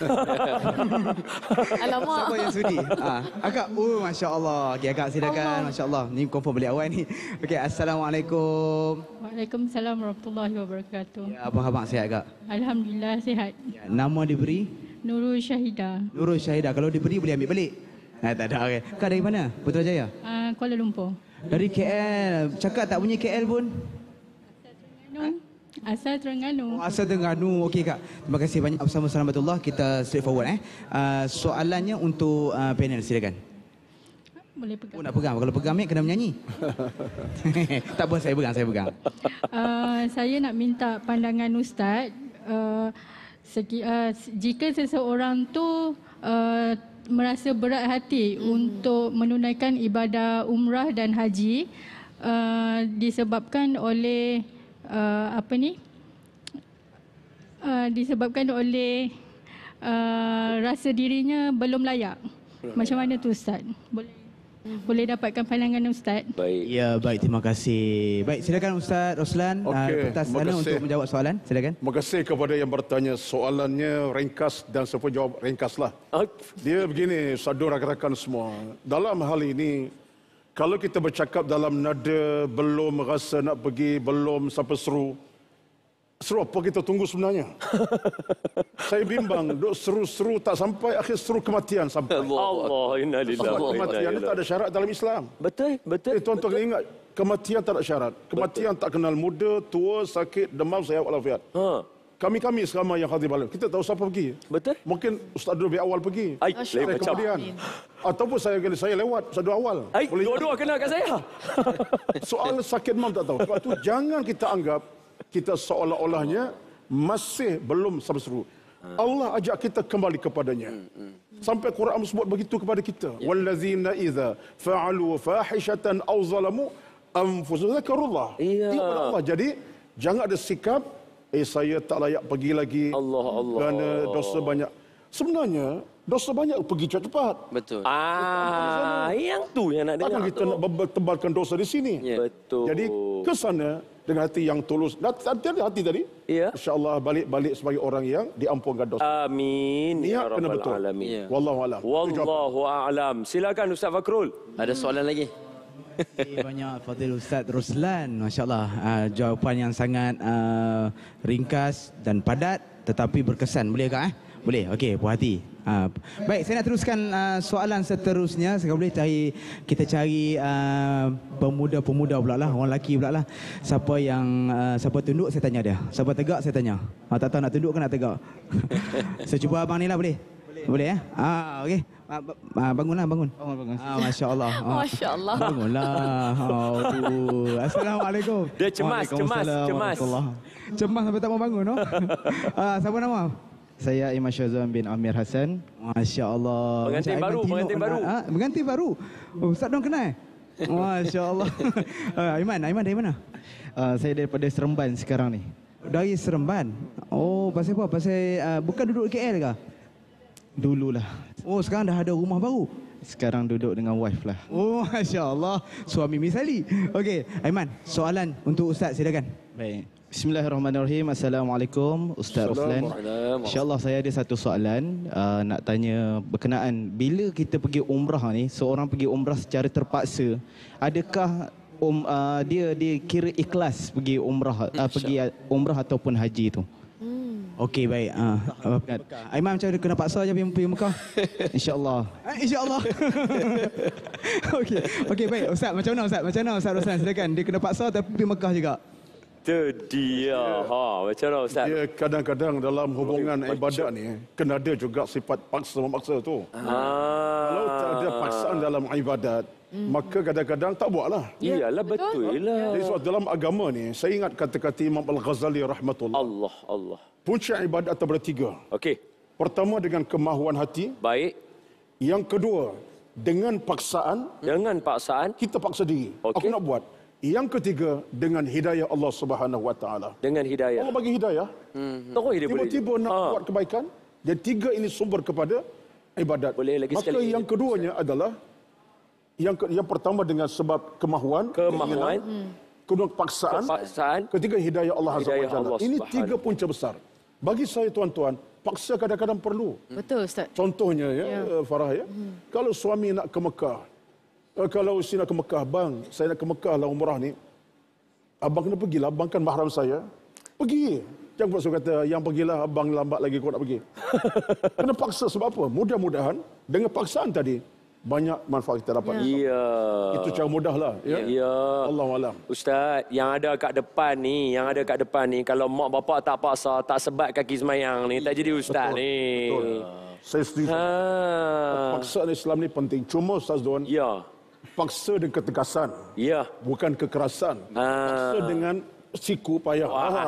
Alamak.
Siapa yang sudi? Ah, akak, oh masya-Allah. Okey akak silakan. Masya-Allah. Ni confirm balik awal ni. Okey, assalamualaikum.
Waalaikumsalam warahmatullahi wabarakatuh.
Ya, apa khabar sihat akak?
Alhamdulillah sihat.
Ya, nama diberi?
Nurul Syahida.
Nurul Syahida. Kalau diberi boleh ambil balik. Nah, tak ada. Okey. Kak dari mana? Putrajaya?
Uh, Kuala Lumpur.
Dari K L. Cakap tak bunyi K L pun?
Asal Terengganu.
Oh, asal Terengganu. Okey Kak. Terima kasih banyak bersama Salam Baitullah. Kita straight forward eh. Uh, soalannya untuk uh, panel, silakan.
Boleh pegang.
Oh, nak pegang. Kalau pegang mic kena menyanyi. Tak apa, saya pegang, saya pegang.
Uh, saya nak minta pandangan Ustaz. Uh, segi, uh, jika seseorang tu uh, merasa berat hati hmm. untuk menunaikan ibadah umrah dan haji uh, disebabkan oleh Uh, apa ni uh, disebabkan oleh uh, rasa dirinya belum layak. Macam mana tu Ustaz? Boleh boleh dapatkan pandangan Ustaz?
Baik. Ya, baik, terima kasih. Baik, silakan Ustaz Roslan
okay,
uh, sana untuk menjawab soalan. Silakan.
Terima kasih kepada yang bertanya. Soalannya ringkas dan saya pun jawab ringkaslah. Dia begini, saudara rakan-rakan semua. Dalam hal ini, kalau kita bercakap dalam nada belum rasa nak pergi, belum sampai seru. Seru apa kita tunggu sebenarnya? Saya bimbang, duk seru-seru tak sampai, akhir seru kematian sampai.
Allah, inna lillahi wa inna ilaihi.
Kematian itu tak ada syarat dalam Islam.
Betul, betul.
Eh, tuan-tuan kena ingat, kematian tak ada syarat. Kematian betul. Tak kenal muda, tua, sakit, demam, sehat walafiat. Ha. Kami-kami selama yang hadir balik, kita tahu siapa pergi.
Betul.
Mungkin Ustaz Dua lebih awal pergi.
Ay,
saya kemudian. Ataupun saya saya lewat Ustaz Dua awal.
Ay, dua-dua kena kat saya.
Soal sakit demam tak tahu. Sebab itu jangan kita anggap kita seolah-olahnya masih belum sampai seru. Allah ajak kita kembali kepadanya. Sampai Quran sebut begitu kepada kita. Wallazina idza fa'alu fahishatan aw zalamu anfusahum dzakarullah. Ingat Allah. Jadi jangan ada sikap eh saya tak layak pergi lagi.
Allah Allah.
Kerana dosa banyak. Sebenarnya dosa banyak pergi cepat-cepat.
Betul.
Ah, yang tu yang nak dengar.
Takkan kita nak tebalkan dosa di sini.
Ya. Betul.
Jadi ke sana dengan hati yang tulus. Hati hati tadi.
Ya.
Insya-Allah balik-balik sebagai orang yang diampunkan dosa.
Amin.
Niat kena betul.
Alamin.
Ya. Wallahu a'lam.
Wallahu a'lam. Silakan Ustaz Fakrul.
Ada soalan lagi?
Terima banyak Fadil Ustaz Roslan. Masya-Allah, uh, jawapan yang sangat uh, ringkas dan padat tetapi berkesan. Boleh kak eh? Boleh. Okey, puas hati. Ha, baik, saya nak teruskan uh, soalan seterusnya. Sekarang boleh cari, kita cari uh, pemuda-pemuda pula lah, orang lelaki pula lah. Siapa yang uh, siapa tunduk saya tanya dia. Siapa tegak saya tanya. Ha, tak tahu nak tunduk ke nak tegak. Saya cuba abang ni lah, boleh? Boleh, boleh ya? Ah, okey. Ah, bangunlah, bangun. Bangun, bangun. Ah, masya-Allah. Ah,
masya-Allah.
Bangunlah. Oh, Assalamualaikum.
Dia cemas, cemas, cemas.
Cemas sampai tak mau bangun, no? Ah, siapa nama?
Saya Iman Syazwan bin Amir Hassan.
Masya-Allah.
Pengantin baru, pengantin baru.
Ha, pengantin baru. Oh, Ustaz dong kenal? Masya-Allah. uh, Iman, Iman dari mana?
Uh, saya daripada Seremban sekarang ni.
Dari Seremban. Oh, pasal apa? Pasal uh, bukan duduk di K L ke?
Dululah.
Oh, sekarang dah ada rumah baru.
Sekarang duduk dengan wife lah.
Oh, masya-Allah. Suami misali. Okey, Aiman, soalan untuk Ustaz, silakan.
Baik. Bismillahirrahmanirrahim. Assalamualaikum Ustaz Roslan. InsyaAllah saya ada satu soalan uh, nak tanya berkenaan bila kita pergi umrah ni, seorang pergi umrah secara terpaksa, adakah um, uh, dia dia kira ikhlas pergi umrah uh, pergi umrah ataupun haji tu?
Okey, baik. Uh, Aiman macam kena paksa je pergi Mekah?
InsyaAllah.
InsyaAllah. Okey, okey, baik. Ustaz, macam mana Ustaz? Macam mana Ustaz Roslan? Silakan. Dia kena paksa tapi pergi Mekah juga.
Itu dia. Ha, macam mana Ustaz?
Dia kadang-kadang dalam hubungan oh, ibadat ni kena ada juga sifat paksa memaksa tu. Ah. Kalau tak ada paksaan dalam ibadat, hmm. maka kadang-kadang tak buatlah.
Iyalah, betul lah.
Jadi sebab dalam agama ni, saya ingat kata-kata Imam Al-Ghazali rahmatullah.
Allah, Allah.
Punca ibadat ada tiga.
Okey.
Pertama dengan kemahuan hati.
Baik.
Yang kedua dengan paksaan.
Dengan paksaan.
Kita paksa diri.
Okay.
Aku nak buat. Yang ketiga dengan hidayah Allah Subhanahu Wa Taala.
Dengan hidayah.
Allah bagi hidayah.
Hmm.
Tiba-tiba nak ha. buat kebaikan. Dan tiga ini sumber kepada ibadat.
Boleh lagi
Maka
sekali.
yang keduanya adalah yang ke, yang pertama dengan sebab kemahuan,
kemahuan,
hmm. kedua paksaan,
paksaan,
ketiga hidayah Allah Azza wa Jalla. Ini tiga punca besar. Bagi saya tuan-tuan, paksa kadang-kadang perlu.
Betul Ustaz.
Contohnya ya,
ya.
Farah ya. Hmm. Kalau suami nak ke Mekah, kalau isteri nak ke Mekah, bang, saya nak ke Mekah lah umrah ni. Abang kena pergilah, abang kan mahram saya. Pergi. Jangan pula saya kata, yang pergilah, abang lambat lagi kau nak pergi. Kena paksa sebab apa? Mudah-mudahan dengan paksaan tadi, banyak manfaat kita dapat.
Ya.
Itu cara mudah lah. Ya.
ya.
Allahualam.
Ustaz, yang ada kat depan ni, yang ada kat depan ni, kalau mak bapak tak paksa, tak sebat kaki semayang ni, tak jadi ustaz
betul,
ni.
Betul. Saya setuju. Ha. Paksaan Islam ni penting. Cuma Ustaz Don,
ya.
paksa dengan ketegasan.
Ya.
Bukan kekerasan. Ha. Paksa dengan siku payah. Ha. Ha.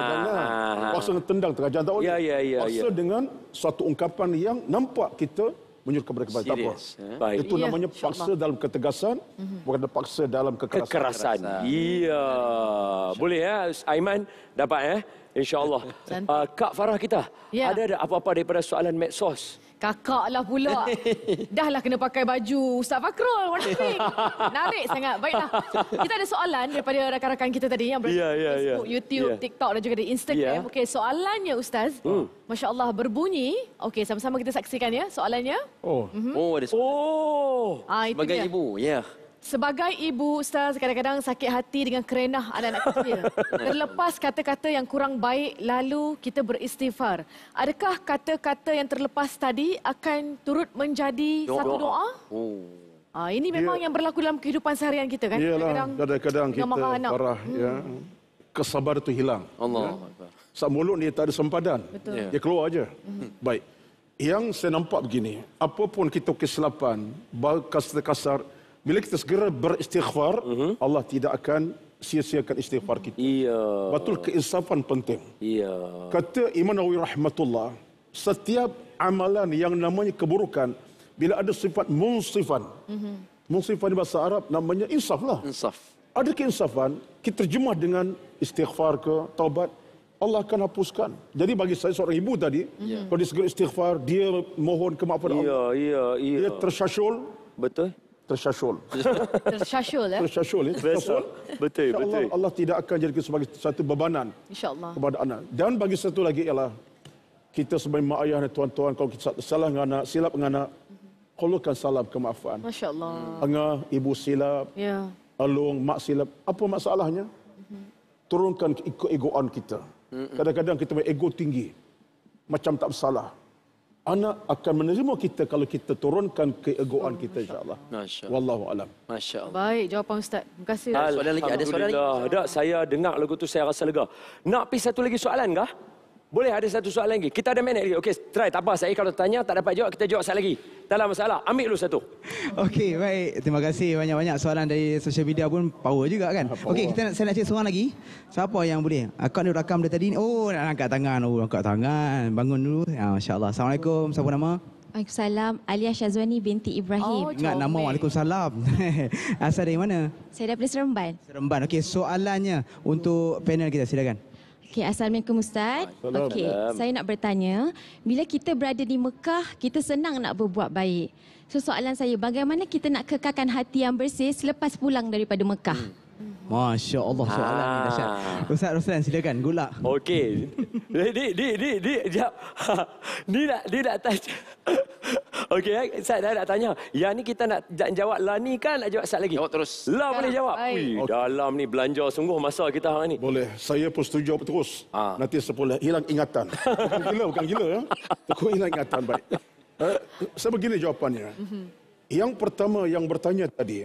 Ha. Paksa dengan tendang terajang tak boleh.
Ya, ya, ya,
paksa
ya.
dengan suatu ungkapan yang nampak kita menyuruh kepada kebaikan. Tak apa.
Baik.
Itu namanya ya, paksa dalam ketegasan, mm-hmm. bukan paksa dalam kekerasan.
Kekerasan. Iya. Boleh ya, Aiman dapat ya. InsyaAllah. Uh, Kak Farah kita, ya. ada ada apa-apa daripada soalan medsos?
Kakak lah pula. Dah lah kena pakai baju Ustaz Fakrul warna pink. Narik sangat. Baiklah. Kita ada soalan daripada rakan-rakan kita tadi yang berada
yeah,
di
yeah,
Facebook,
yeah.
YouTube,
yeah.
TikTok dan juga di Instagram.
Yeah.
Okey, soalannya Ustaz. Hmm. Masya Allah berbunyi. Okey, sama-sama kita saksikan ya soalannya.
Oh.
Mm-hmm.
Oh, ada soalan.
Oh. Ah, itu
Sebagai
dia.
ibu, ya. Yeah.
Sebagai ibu, Ustaz, kadang-kadang sakit hati dengan kerenah anak-anak kecil. Terlepas kata-kata yang kurang baik, lalu kita beristighfar. Adakah kata-kata yang terlepas tadi akan turut menjadi doa. satu doa?
Oh.
Ah, ini memang ya. yang berlaku dalam kehidupan seharian kita kan?
Iyalah, kadang-kadang kita parah. Hmm. Ya. Kesabaran itu hilang.
Allah.
Ya. Saat mulut dia tak ada sempadan. Betul. Dia keluar aja. Hmm. Baik. Yang saya nampak begini, apapun kita kesilapan, kasar-kasar, bila kita segera beristighfar, uh-huh. Allah tidak akan sia-siakan istighfar kita.
Iya.
Betul, keinsafan penting.
Iya.
Kata Imam Nawawi rahmatullah, setiap amalan yang namanya keburukan, bila ada sifat munsifan. Uh-huh. Munsifan di bahasa Arab namanya insaf lah.
Insaf.
Ada keinsafan, kita terjemah dengan istighfar ke taubat, Allah akan hapuskan. Jadi bagi saya seorang ibu tadi, yeah. kalau dia segera istighfar, dia mohon kemaafan Allah.
Iya, iya, iya.
Dia tersyasyul.
Betul.
Tersyasyul.
Tersasyul ya.
Tersasyul ya.
Betul, betul.
Allah, Allah tidak akan jadikan sebagai satu bebanan
InsyaAllah.
kepada anak. Dan bagi satu lagi ialah kita sebagai mak ayah dan tuan-tuan, kalau kita salah dengan anak, silap dengan anak, hulurkan salam kemaafan.
Masya Allah.
Angah, ibu silap,
ya.
alung, mak silap. Apa masalahnya? Turunkan keegoan kita. Kadang-kadang kita punya ego tinggi. Macam tak bersalah. anak akan menerima kita kalau kita turunkan keegoan
Oh,
kita insya-Allah.
Masya-Allah.
Wallahu alam.
Masya-Allah.
Baik, jawapan Ustaz. Terima kasih.
Soalan lagi, ada soalan lagi?
Alhamdulillah. Tak, saya dengar lagu tu saya rasa lega. Nak pergi satu lagi soalan kah? Boleh ada satu soalan lagi. Kita ada minit lagi. Okey, try. Tak apa. Saya kalau tanya tak dapat jawab, kita jawab sekali lagi. Tak ada masalah. Ambil dulu satu.
Okey, baik. Terima kasih banyak-banyak soalan dari social media pun power juga kan. Okey, kita nak, saya nak cek seorang lagi. Siapa yang boleh? Akak ni rakam dari tadi ni. Oh, nak angkat tangan. Oh, angkat tangan. Bangun dulu. Ya, Masya-Allah. Assalamualaikum. Siapa nama?
Waalaikumsalam. Alia Syazwani binti Ibrahim.
Oh,
Ingat nama. Waalaikumsalam. Asal dari mana?
Saya daripada Seremban.
Seremban. Okey, soalannya untuk panel kita. Silakan.
Okey, Assalamualaikum Ustaz. Okey, saya nak bertanya, bila kita berada di Mekah, kita senang nak berbuat baik. So soalan saya, bagaimana kita nak kekalkan hati yang bersih selepas pulang daripada Mekah?
Hmm. Masya Allah, soalan ni dahsyat. Ustaz Roslan, silakan. Gulak.
Okey. Di, di, di, di, di, jap. Ni nak, dia nak tanya. Okey, saya dah nak tanya. Yang ni kita nak, nak jawab lah ni kan, nak jawab sat lagi?
Jawab terus.
Lah boleh jawab. Ui,
Okey.
dalam ni belanja sungguh masa kita hari ni.
Boleh. Saya pun setuju jawab terus.
Ah.
Nanti sepuluh hilang ingatan. Bukan gila, bukan gila ya. Takut hilang ingatan. Baik. Uh, saya begini jawapannya. Yang pertama yang bertanya tadi,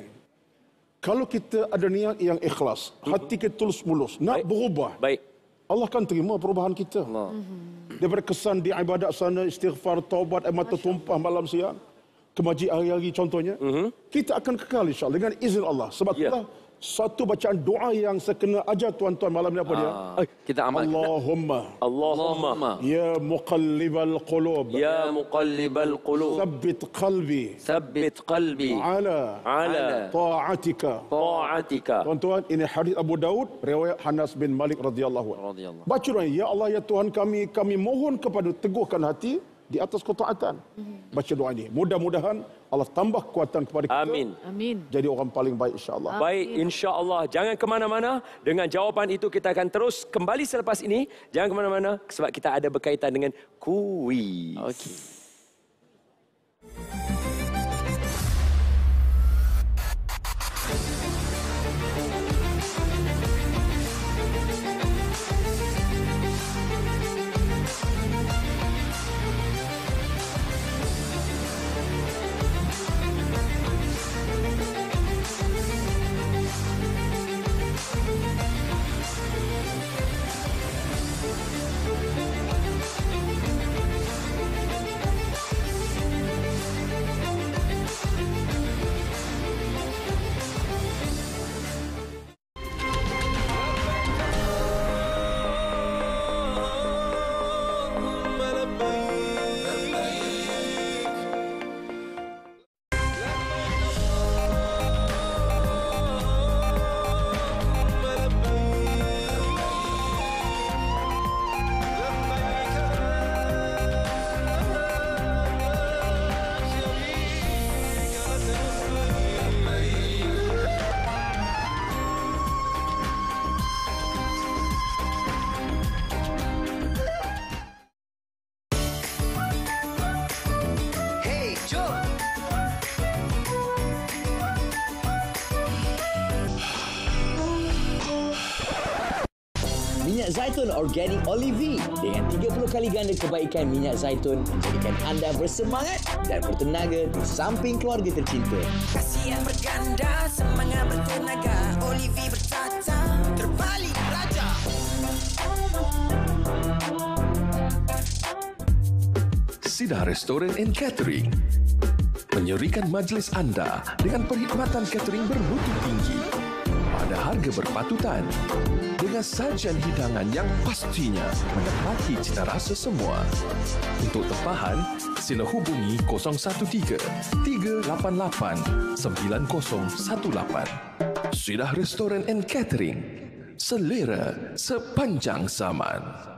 kalau kita ada niat yang ikhlas, hati kita tulus mulus, nak
Baik.
berubah,
Baik.
Allah akan terima perubahan kita. Allah. Daripada kesan di ibadat sana, istighfar, taubat, air mata tumpah malam siang, ke masjid hari-hari contohnya, kita akan kekal insya-Allah dengan izin Allah. Sebab
Ya.
itulah satu bacaan doa yang saya kena ajar tuan-tuan malam ni apa dia?
Ah, kita amal.
Allahumma.
Allahumma.
Ya muqallibal qulub.
Ya muqallibal qulub.
Thabbit qalbi.
Thabbit qalbi.
Ala.
Ala.
Ta'atika.
Ta'atika.
Tuan-tuan, ini hadis Abu Daud, riwayat Hanas bin Malik radhiyallahu anhu. Baca doa, ya Allah ya Tuhan kami, kami mohon kepada teguhkan hati di atas ketaatan. Baca doa ini. Mudah-mudahan Allah tambah kekuatan kepada kita.
Amin.
Amin.
Jadi orang paling baik insya-Allah.
Baik, insya-Allah. Jangan ke mana-mana. Dengan jawapan itu kita akan terus kembali selepas ini. Jangan ke mana-mana sebab kita ada berkaitan dengan kuis. Okey.
Minyak zaitun organik Olive dengan tiga puluh kali ganda kebaikan minyak zaitun menjadikan anda bersemangat dan bertenaga di samping keluarga tercinta.
Kasih yang berganda, semangat bertenaga. Olive bertata, terbalik raja.
Sidah Restoran and Catering menyerikan majlis anda dengan perkhidmatan catering bermutu tinggi pada harga berpatutan dengan sajian hidangan yang pastinya menepati cita rasa semua. Untuk tempahan, sila hubungi kosong satu tiga, tiga lapan lapan, sembilan kosong satu lapan. Sidah Restoran and Catering, selera sepanjang zaman.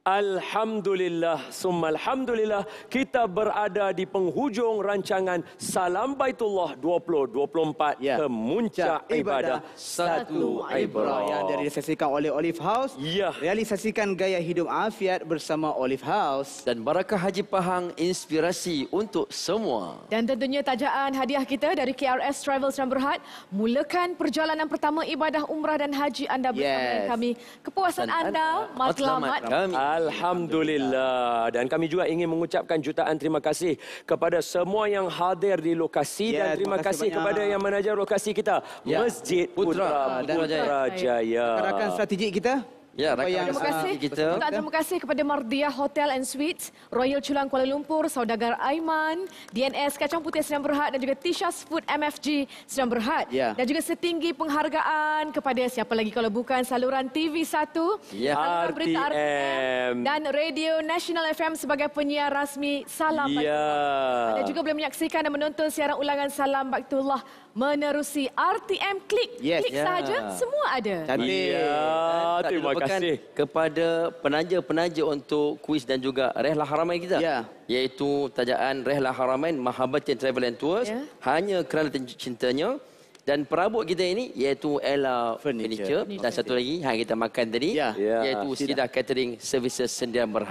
Alhamdulillah, summa alhamdulillah, kita berada di penghujung rancangan Salam Baitullah dua ribu dua puluh empat ya. Kemuncak Ibadah Satu Ibrah
yang direalisasikan oleh Olive House.
Ya.
Realisasikan gaya hidup afiat bersama Olive House.
Dan Barakah Haji Pahang, inspirasi untuk semua.
Dan tentunya tajaan hadiah kita dari K R S Travel Sdn Bhd. Mulakan perjalanan pertama ibadah umrah dan haji anda bersama
Yes.
dengan kami. Kepuasan
Dan
anda, matlamat kami.
Alhamdulillah. Dan kami juga ingin mengucapkan jutaan terima kasih kepada semua yang hadir di lokasi
Ya,
dan terima
terima
kasih
kasih banyak.
kepada yang menaja lokasi kita,
Ya.
Masjid Putra,
Dan-
Putrajaya.
Rakan strategik kita.
Ya,
Apa yang,
Terima kasih.
uh, kita.
Jutaan terima kasih kepada Mardiah Hotel and Suites, Royal Chulang Kuala Lumpur, Saudagar Aiman, D N S Kacang Putih Sdn Bhd dan juga Tisha's Food M F G Sdn Bhd.
Ya.
Dan juga setinggi penghargaan kepada siapa lagi kalau bukan saluran T V satu,
Ya.
saluran berita R T M
R T M.
dan Radio National F M sebagai penyiar rasmi Salam
Ya.
Baitullah. Anda juga boleh menyaksikan dan menonton siaran ulangan Salam Baitullah menerusi R T M Klik.
Yes.
Klik
Ya.
saja, semua ada.
Ya,
tak
terima
dilupakan
kasih kepada penaja-penaja untuk kuis dan juga Rehlah Haramain kita.
Ya.
Iaitu tajaan Rehlah Haramain Mahabbatin Travel and Tours.
Ya.
Hanya kerana cintanya. Dan perabot kita ini iaitu Ella Furniture. Dan satu lagi yang kita makan tadi.
Ya.
Ya.
Iaitu Sidah Catering Services Sdn Bhd.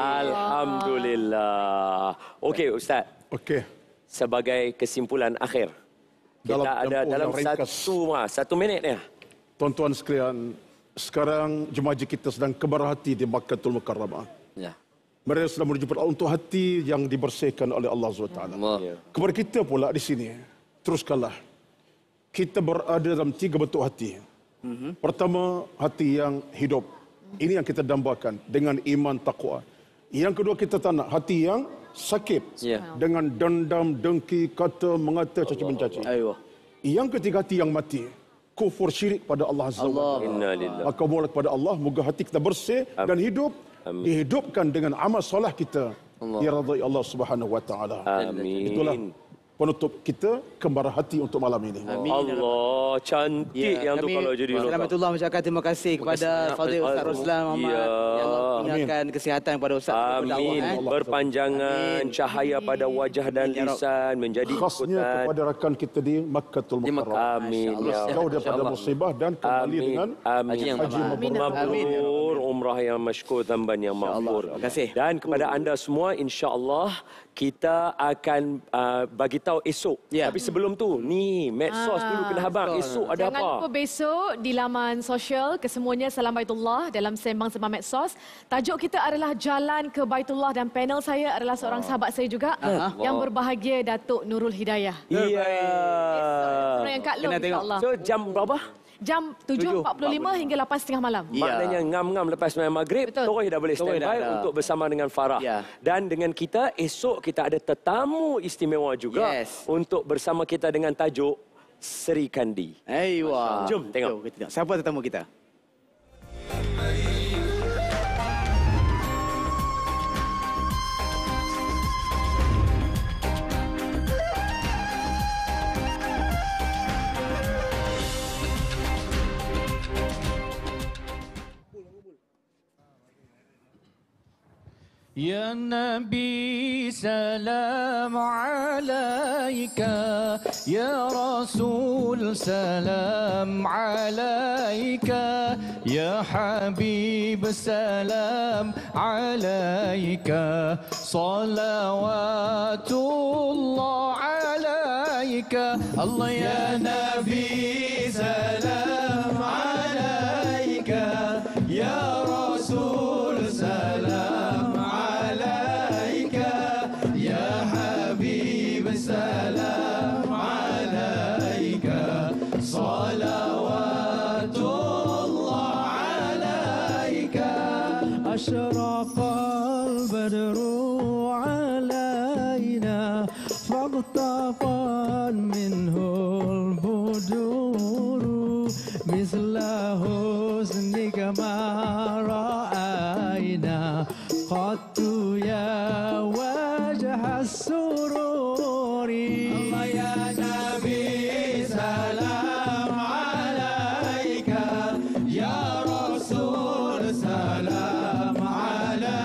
Alhamdulillah. Okey Ustaz.
Okey.
Sebagai kesimpulan akhir. Kita
Dalam
ada
tempoh
dalam
yang ringkas.
satu mah, satu minit ya.
Tuan-tuan sekalian, sekarang jemaah haji kita sedang keberhati di Makkatul Mukarramah.
Ya.
Mereka sedang menuju pada untuk hati yang dibersihkan oleh Allah subhanahu wa taala.
Ya.
Kepada kita pula di sini, teruskanlah. Kita berada dalam tiga bentuk hati.
Mhm.
Pertama, hati yang hidup. Ini yang kita dambakan dengan iman taqwa. Yang kedua, kita tak nak hati yang sakit.
Ya.
Dengan dendam, dengki, kata, mengata, caci mencaci.
Ayuh.
Yang ketiga, hati yang mati. Kufur syirik pada Allah Azza wa Jalla.
Innalillah.
Maka mohonlah kepada Allah, moga hati kita bersih
Amin.
dan hidup.
Amin.
Dihidupkan dengan amal solah kita.
Allah.
Diradai Allah Subhanahu wa taala.
Amin.
Itulah penutup kita kembara hati untuk malam ini.
Amin.
Allah, cantik
Ya,
yang tu
kami
kalau jadi lokal.
Selamatullah mengucapkan terima kasih kepada
kasih.
Fadil Ustaz Roslan Muhammad.
Ya.
Ya Allah kurniakan kesihatan kepada Ustaz
Amin.
berdakwah, eh.
Berpanjangan
Amin.
cahaya pada wajah dan
Ya Rabb.
lisan menjadi
Khasnya
ikutan.
kepada rakan kita di Makkatul
Di Makkah.
Mukarramah.
Amin. Ya
Jauh
Allah.
daripada
InsyaAllah.
musibah dan kembali
Amin.
dengan
Amin.
Haji yang
haji
mabrur.
mabrur.
Mabrur, umrah yang masykur, zamban yang maghfur.
Terima kasih.
Dan kepada anda semua, insya-Allah kita akan uh, bagi tahu esok.
Ya.
Tapi sebelum tu, ni medsos
Ah,
dulu kena habang. Esok ada
Jangan
apa?
lupa besok di laman sosial kesemuanya Salam Baitullah dalam sembang-sembang medsos. Tajuk kita adalah Jalan ke Baitullah dan panel saya adalah seorang sahabat saya juga
Aha.
yang berbahagia, Datuk Nurul Hidayah.
Iya.
Orang yang Kak Long,
Kena tengok.
insyaAllah.
So jam berapa?
Jam tujuh empat puluh lima hingga lapan tiga puluh malam.
Ya.
Maknanya ngam-ngam lepas sembahyang maghrib,
Betul.
terus dah boleh
Terus
standby
dah, dah.
untuk bersama dengan Farah.
Ya.
Dan dengan kita, esok kita ada tetamu istimewa juga
Yes.
untuk bersama kita dengan tajuk Seri Kandi.
Aywa.
Jom tengok.
Jom kita tengok. Siapa tetamu kita?
يا نبي سلام عليك يا رسول سلام عليك يا حبيب سلام عليك صلوات الله عليك الله يا نبي سلام عليك يا رسول سلام عليك يا حبيب سلام عليك صلوات الله عليك أشرق البدر علينا فاغتفى منه البدور مثل حسنك ما رأينا قط يا وجه السرور الله يا نبي سلام عليك يا رسول سلام عليك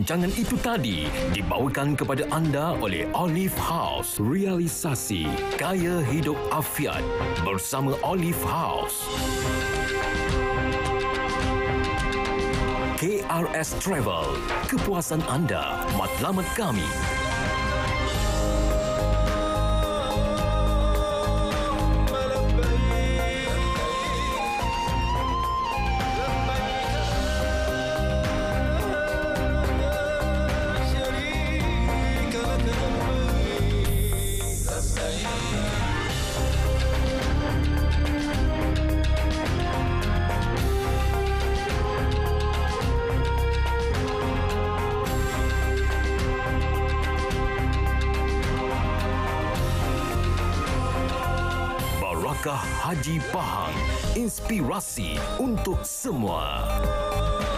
Rancangan itu tadi dibawakan kepada anda oleh Olive House. Realisasi gaya hidup afiat bersama Olive House. K R S Travel, kepuasan anda, matlamat kami. Haji Pahang, inspirasi untuk semua.